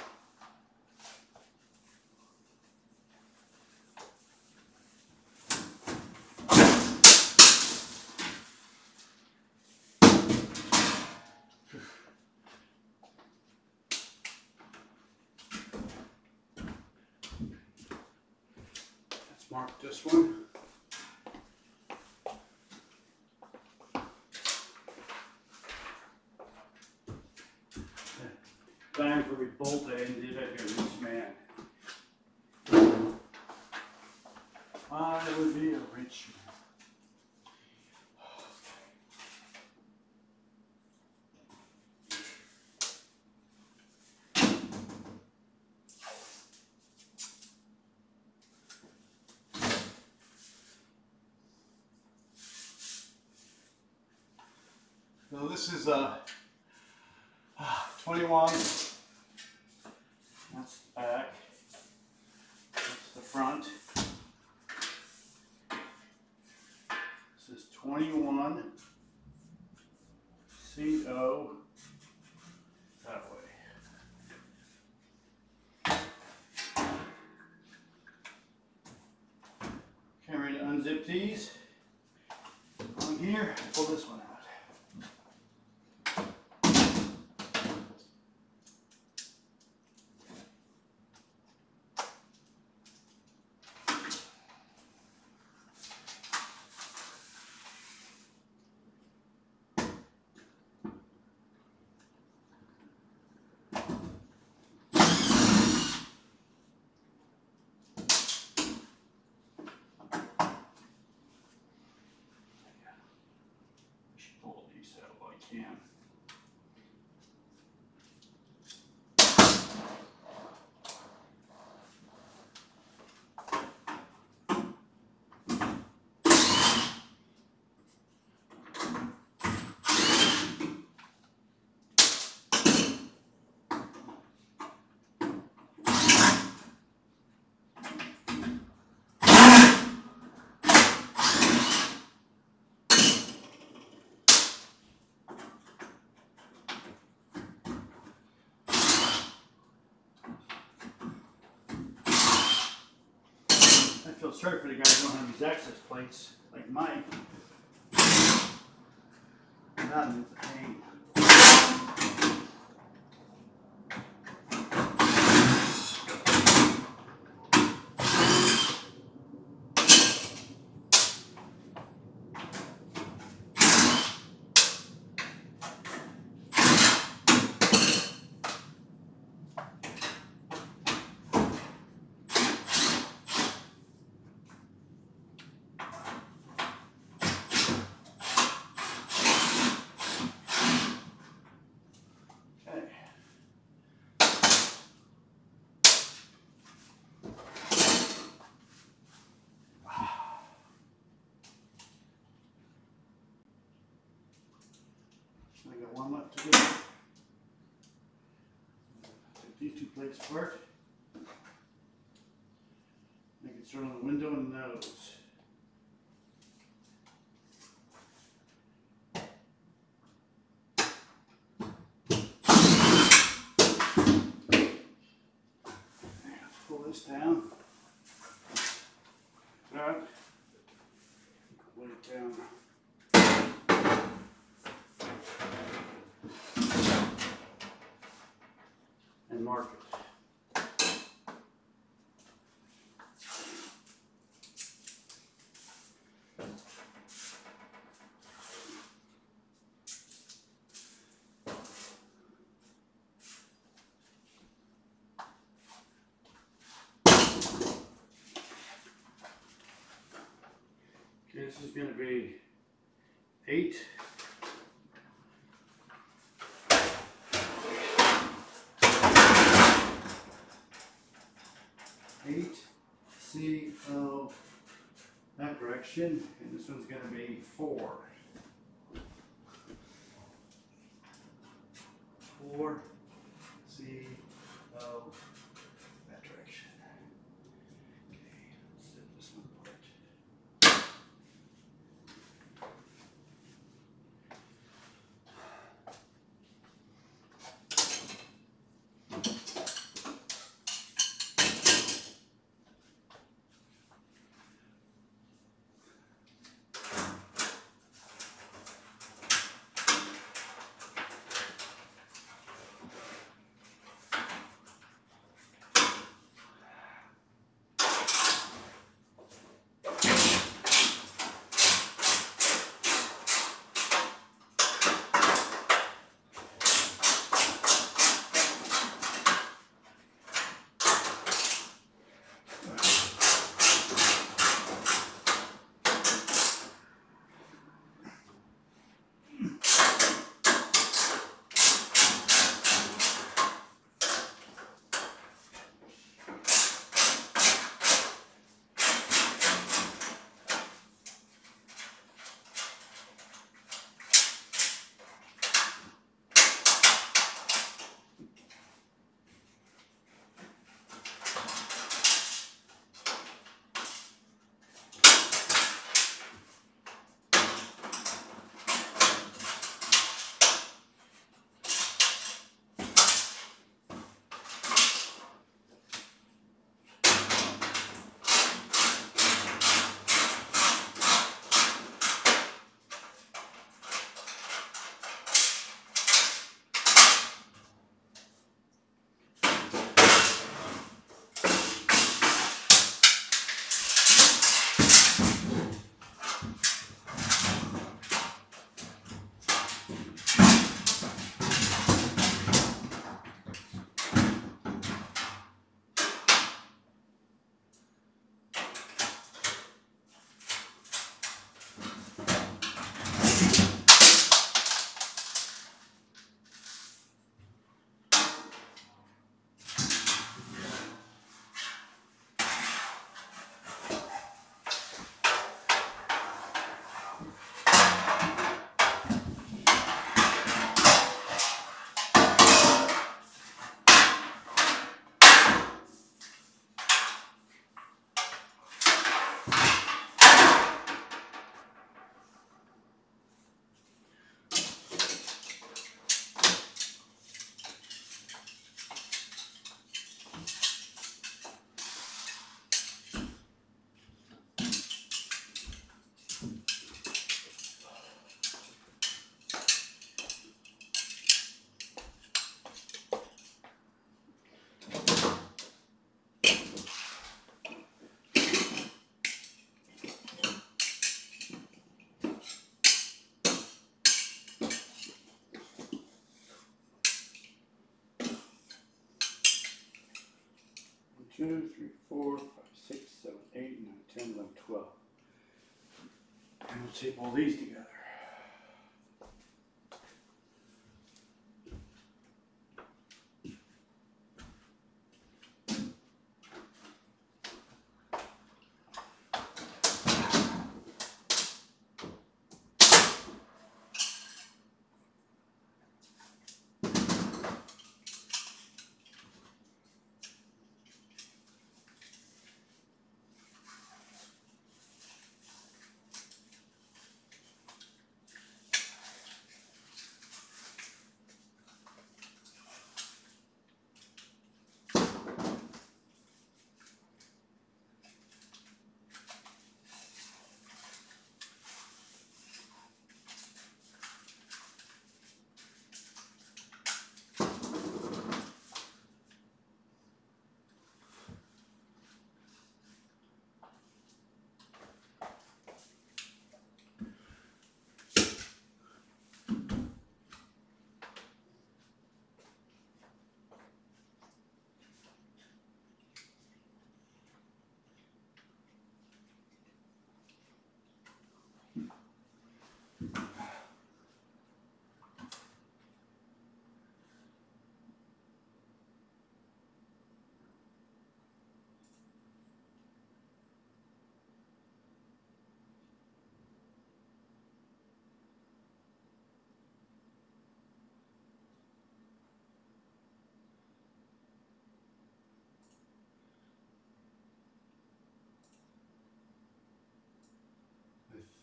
A: Let's mark this one. Time for me bolt I ended up here, rich man. I would be a rich man. So this is a twenty-one. That's the back. That's the front. This is twenty-one C O that way. Okay, I'm ready to unzip these. On here, pull this one out. Pull these out if I can. I feel sorry for the guys who don't have these access plates like mine. That is a pain. I got one left to do. Take these two plates apart. Make it start on the window and the nose. Pull this down. That. Pull it down. And mark it. Okay, this is going to be eight. Eight C O that direction, and this one's going to be four. Four C O that direction. Okay, let's set this one apart. two, three, four, five, six, seven, eight, nine, ten, eleven, twelve. And we'll tape all these together.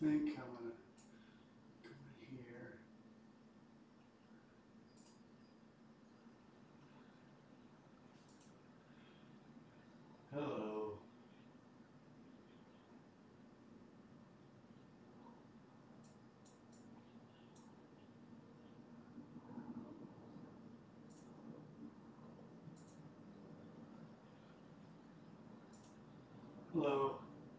A: think I'm gonna go in here. Hello. Hello.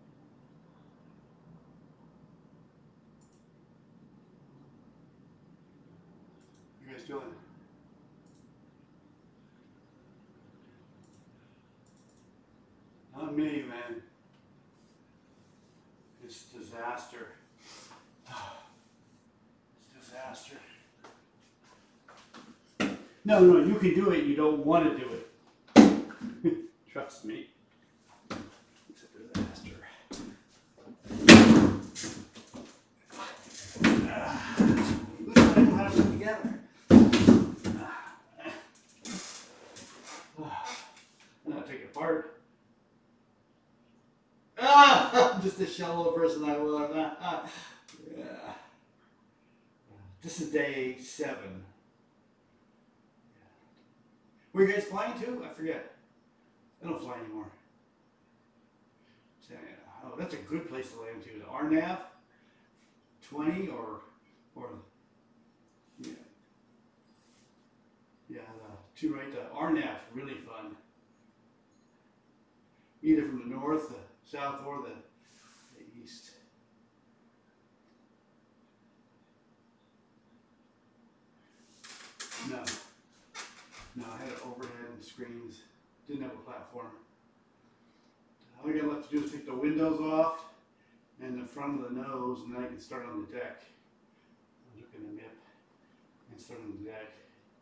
A: You guys doing? Not me, man. It's disaster. It's disaster. No, no, you can do it. You don't want to do it. Trust me. It's a disaster. Ah, looks like I know how to put it together. Ah, I'm gonna take it apart. Ah, I'm just a shallow person I was. Ah, ah. Yeah. This is day seven. Were you guys flying too? I forget. I don't fly anymore. So, oh, that's a good place to land too. The R NAV twenty or or yeah, yeah, the two right. The R NAV really fun. Either from the north, the south, or the, the east. No. No, I had it overhead and screens. Didn't have a platform. All I got left to do is take the windows off and the front of the nose, and then I can start on the deck. I'll look in the M I P and start on the deck.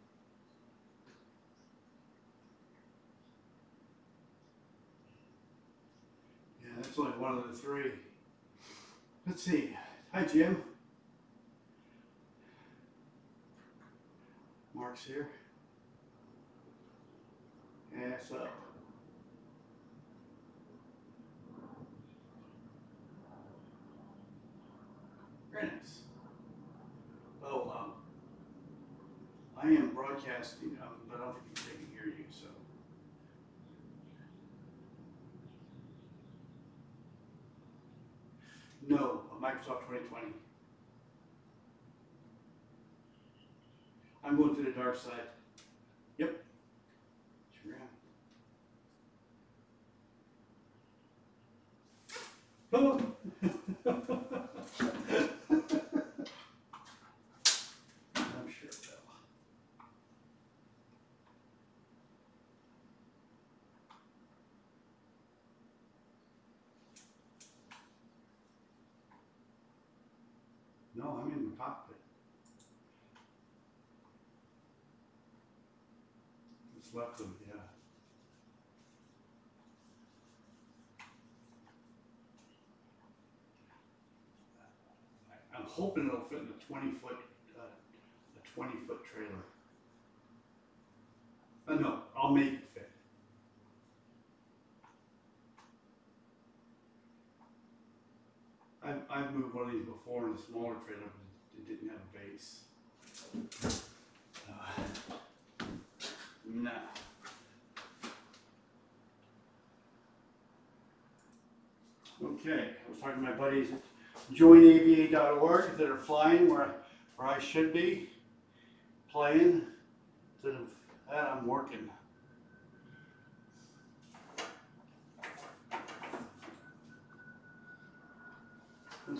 A: Yeah, that's only one of the three. Let's see. Hi, Jim. Mark's here. Ass up. Very nice. Oh, um, I am broadcasting, um, but I don't think they can hear you, so. No, Microsoft twenty twenty. I'm going to the dark side. Yep. Sure am. Oh. I'm sure it will. No, I'm in the cockpit. It's left them, yeah. I'm hoping it'll fit in a twenty foot, uh, a twenty foot trailer. Uh, no, I'll make it fit. I've, I've moved one of these before in a smaller trailer, but it didn't have a base. Uh, nah. Okay, I was talking to my buddies at join A V A dot org that are flying where, where I should be playing. Instead of that, I'm working. Okay.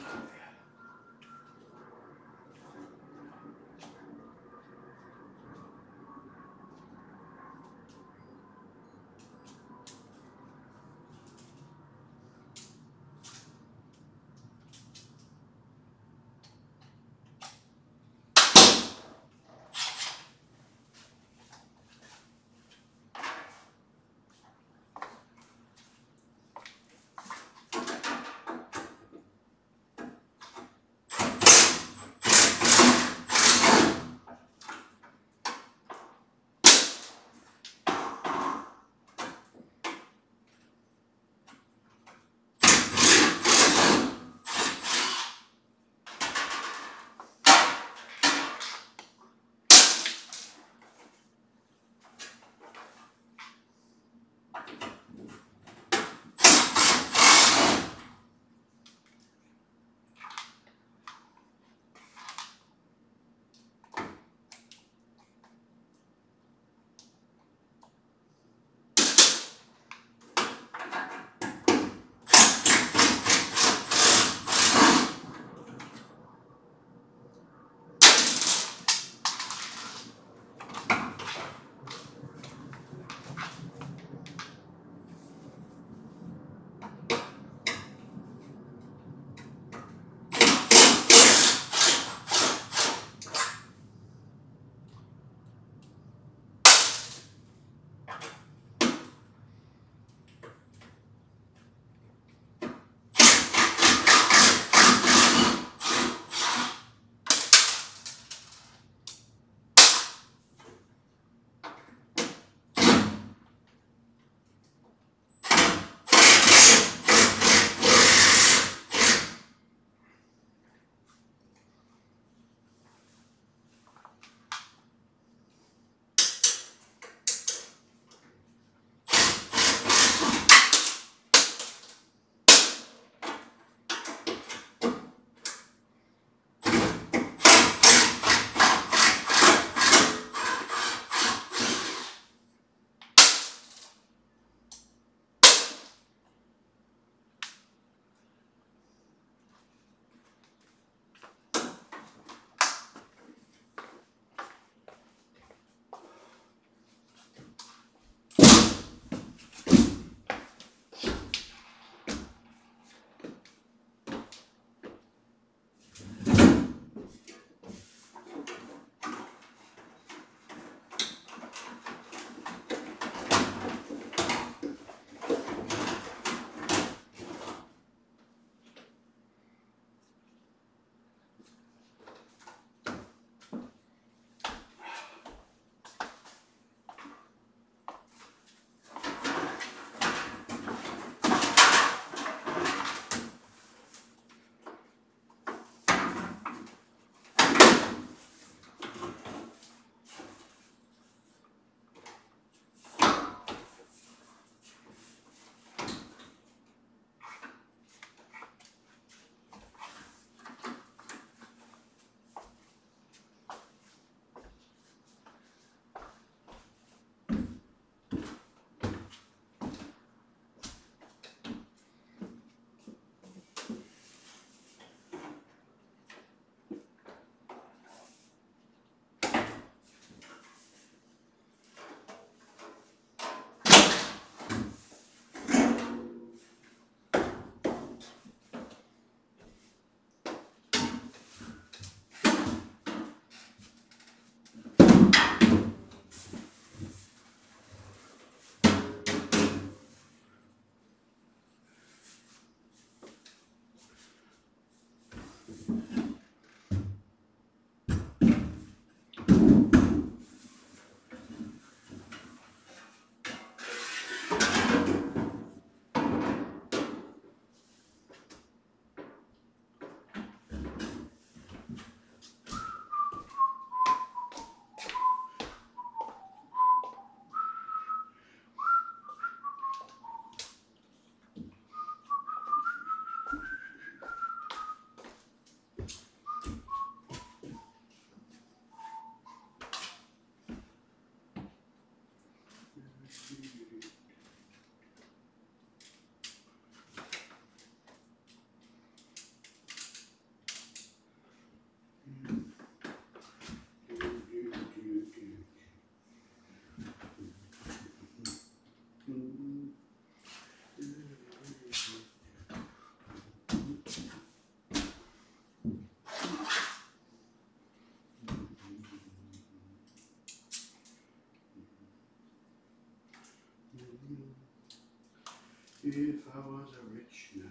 A: If I was a rich man.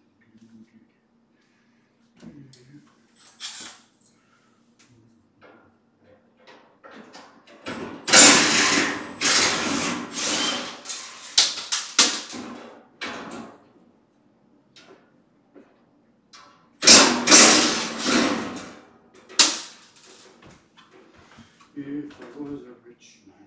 A: If I was a rich man.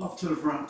A: off to the front.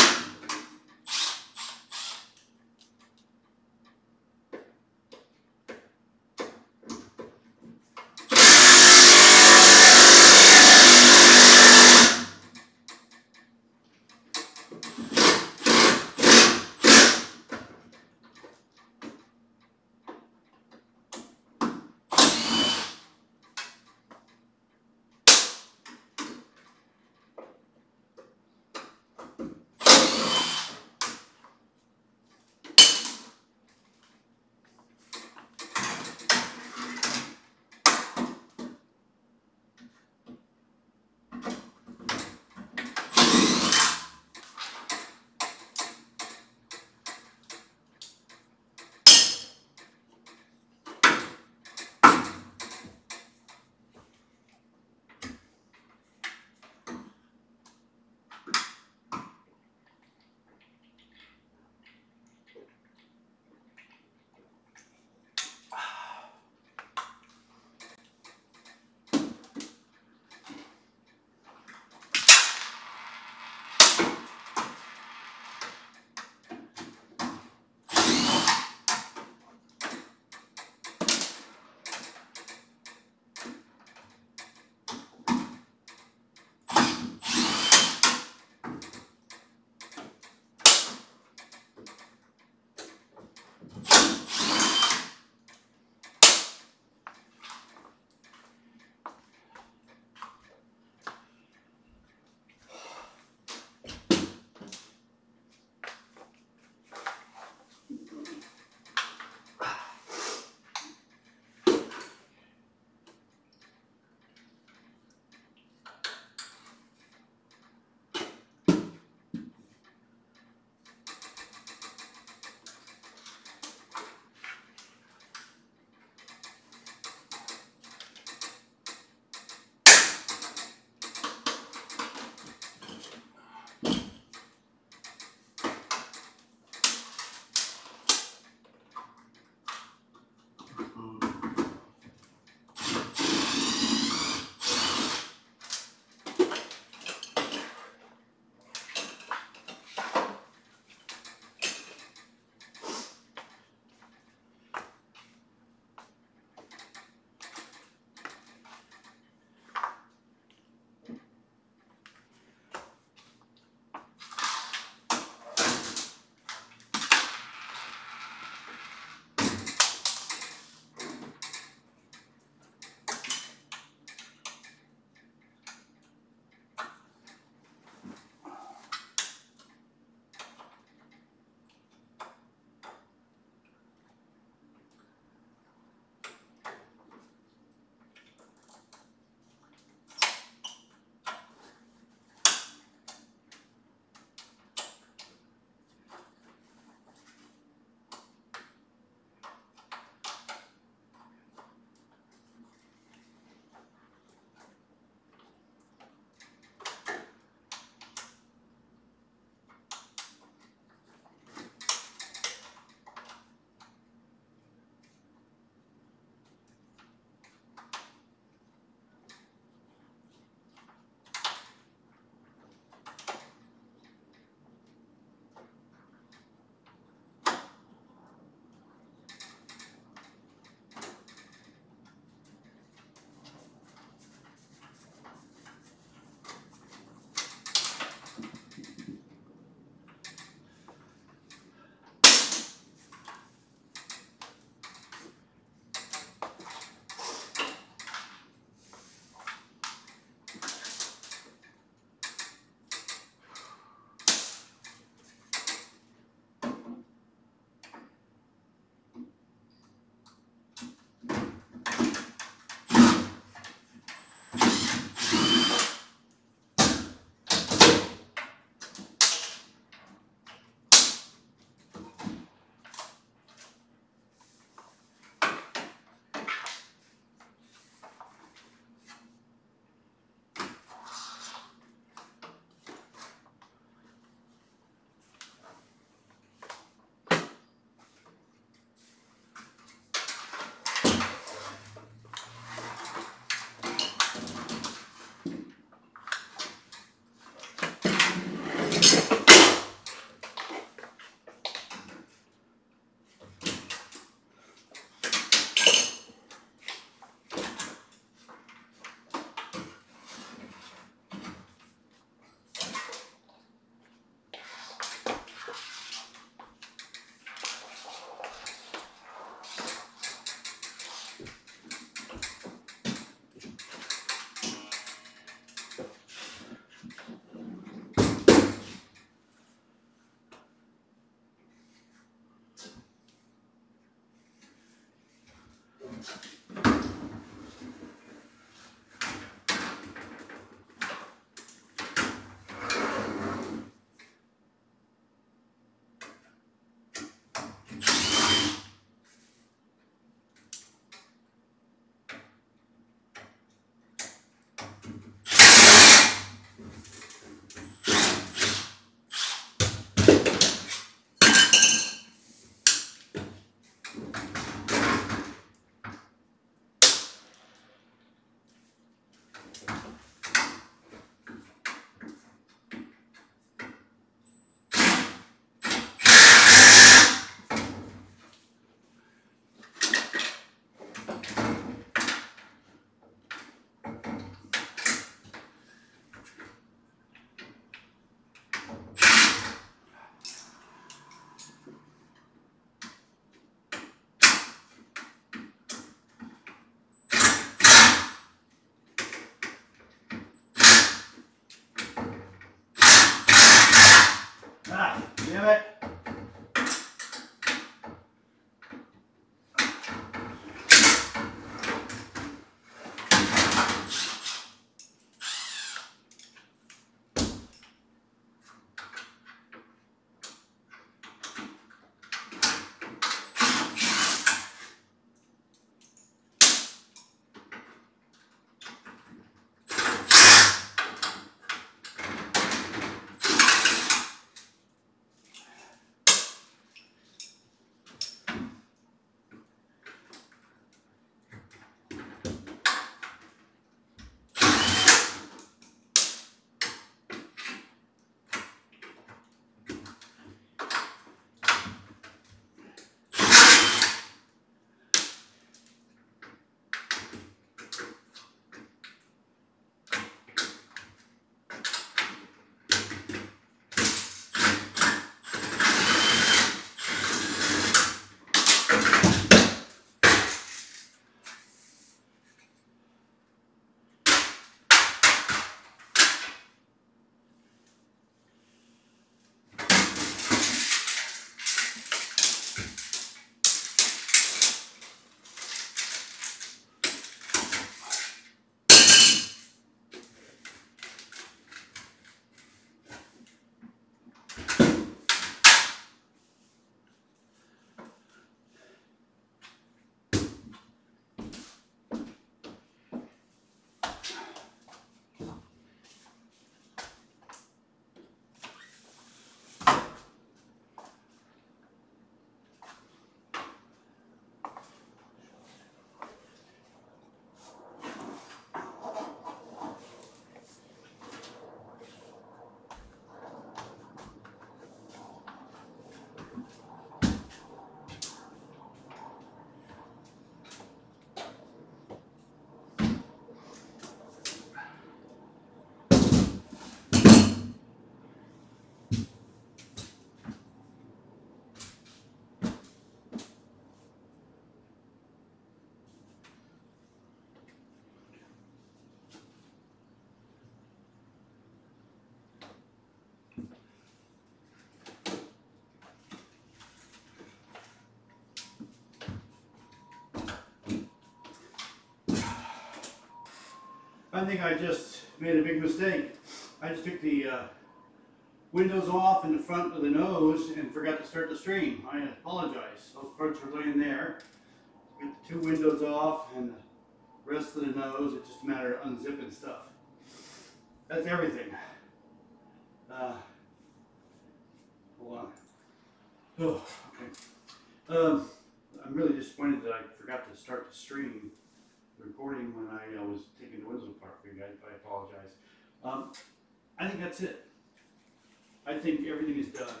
A: I think I just made a big mistake. I just took the uh, windows off in the front of the nose and forgot to start the stream. I apologize. Those parts are laying there. Get the two windows off and the rest of the nose. It's just a matter of unzipping stuff. That's everything. Uh, hold on. Oh, okay. Um, I'm really disappointed that I forgot to start the stream, the recording when I uh, was taking the windows apart for you guys. I apologize. Um, I think that's it. I think everything is done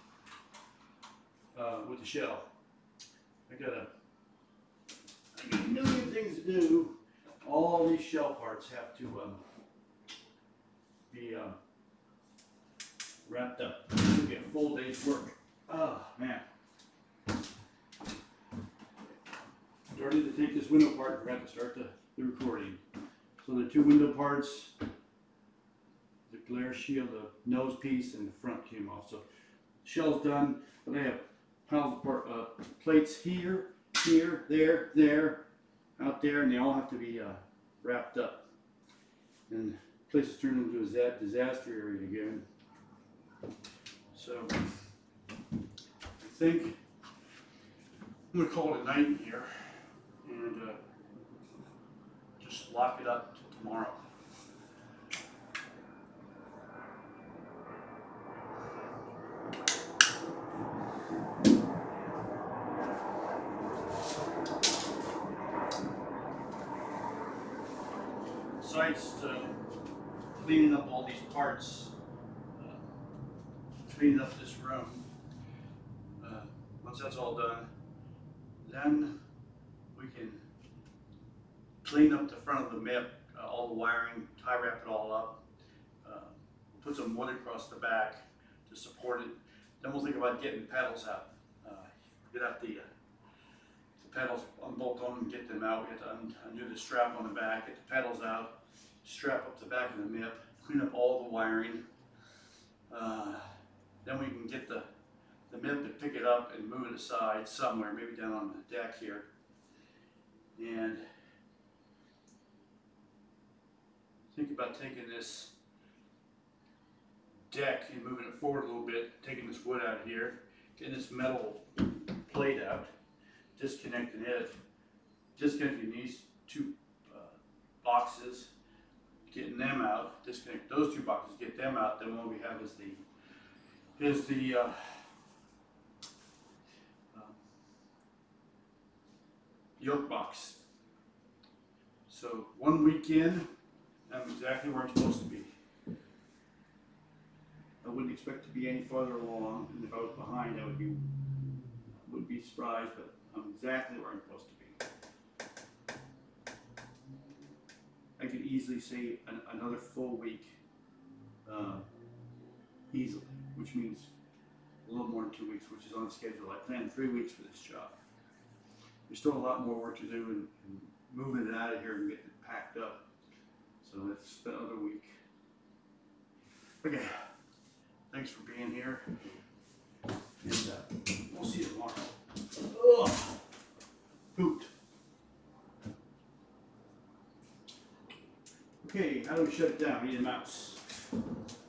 A: uh, with the shell. I got a, I got a million things to do. All these shell parts have to um, be uh, wrapped up. It'll be a full day's work. Oh man. Started to take this window part and forgot to start the, the recording. So the two window parts, the glare shield, the nose piece, and the front came off. So shell's done, but I have piles of part, uh, plates here, here, there, there, out there, and they all have to be uh, wrapped up. And the place is turned into a disaster area again. So I think I'm going to call it a night in here and uh, just lock it up till tomorrow. Besides uh, cleaning up all these parts, uh, cleaning up this room, uh, once that's all done, then we can clean up the front of the M I P, uh, all the wiring, tie wrap it all up, uh, put some wood across the back to support it. Then we'll think about getting the pedals out. Uh, get out the, uh, the pedals, unbolt them and get them out. We have to un undo the strap on the back, get the pedals out, strap up the back of the M I P, clean up all the wiring. Uh, then we can get the, the M I P to pick it up and move it aside somewhere, maybe down on the deck here. And think about taking this deck and moving it forward a little bit, taking this wood out of here, getting this metal plate out, disconnecting it, disconnecting these two uh, boxes, getting them out, disconnect those two boxes, get them out. Then what we have is the is the uh, um, yoke box. So one week in, I'm exactly where I'm supposed to be. I wouldn't expect to be any farther along, and if I was behind, I would be would be surprised. But I'm exactly where I'm supposed to be. I could easily say an, another full week, uh, easily, which means a little more than two weeks, which is on schedule. I planned three weeks for this job. There's still a lot more work to do in, in moving it out of here and getting it packed up. So that's the other week. Okay, thanks for being here, and uh, we'll see you tomorrow. Ugh, pooped. Okay, how do we shut it down? We need a mouse.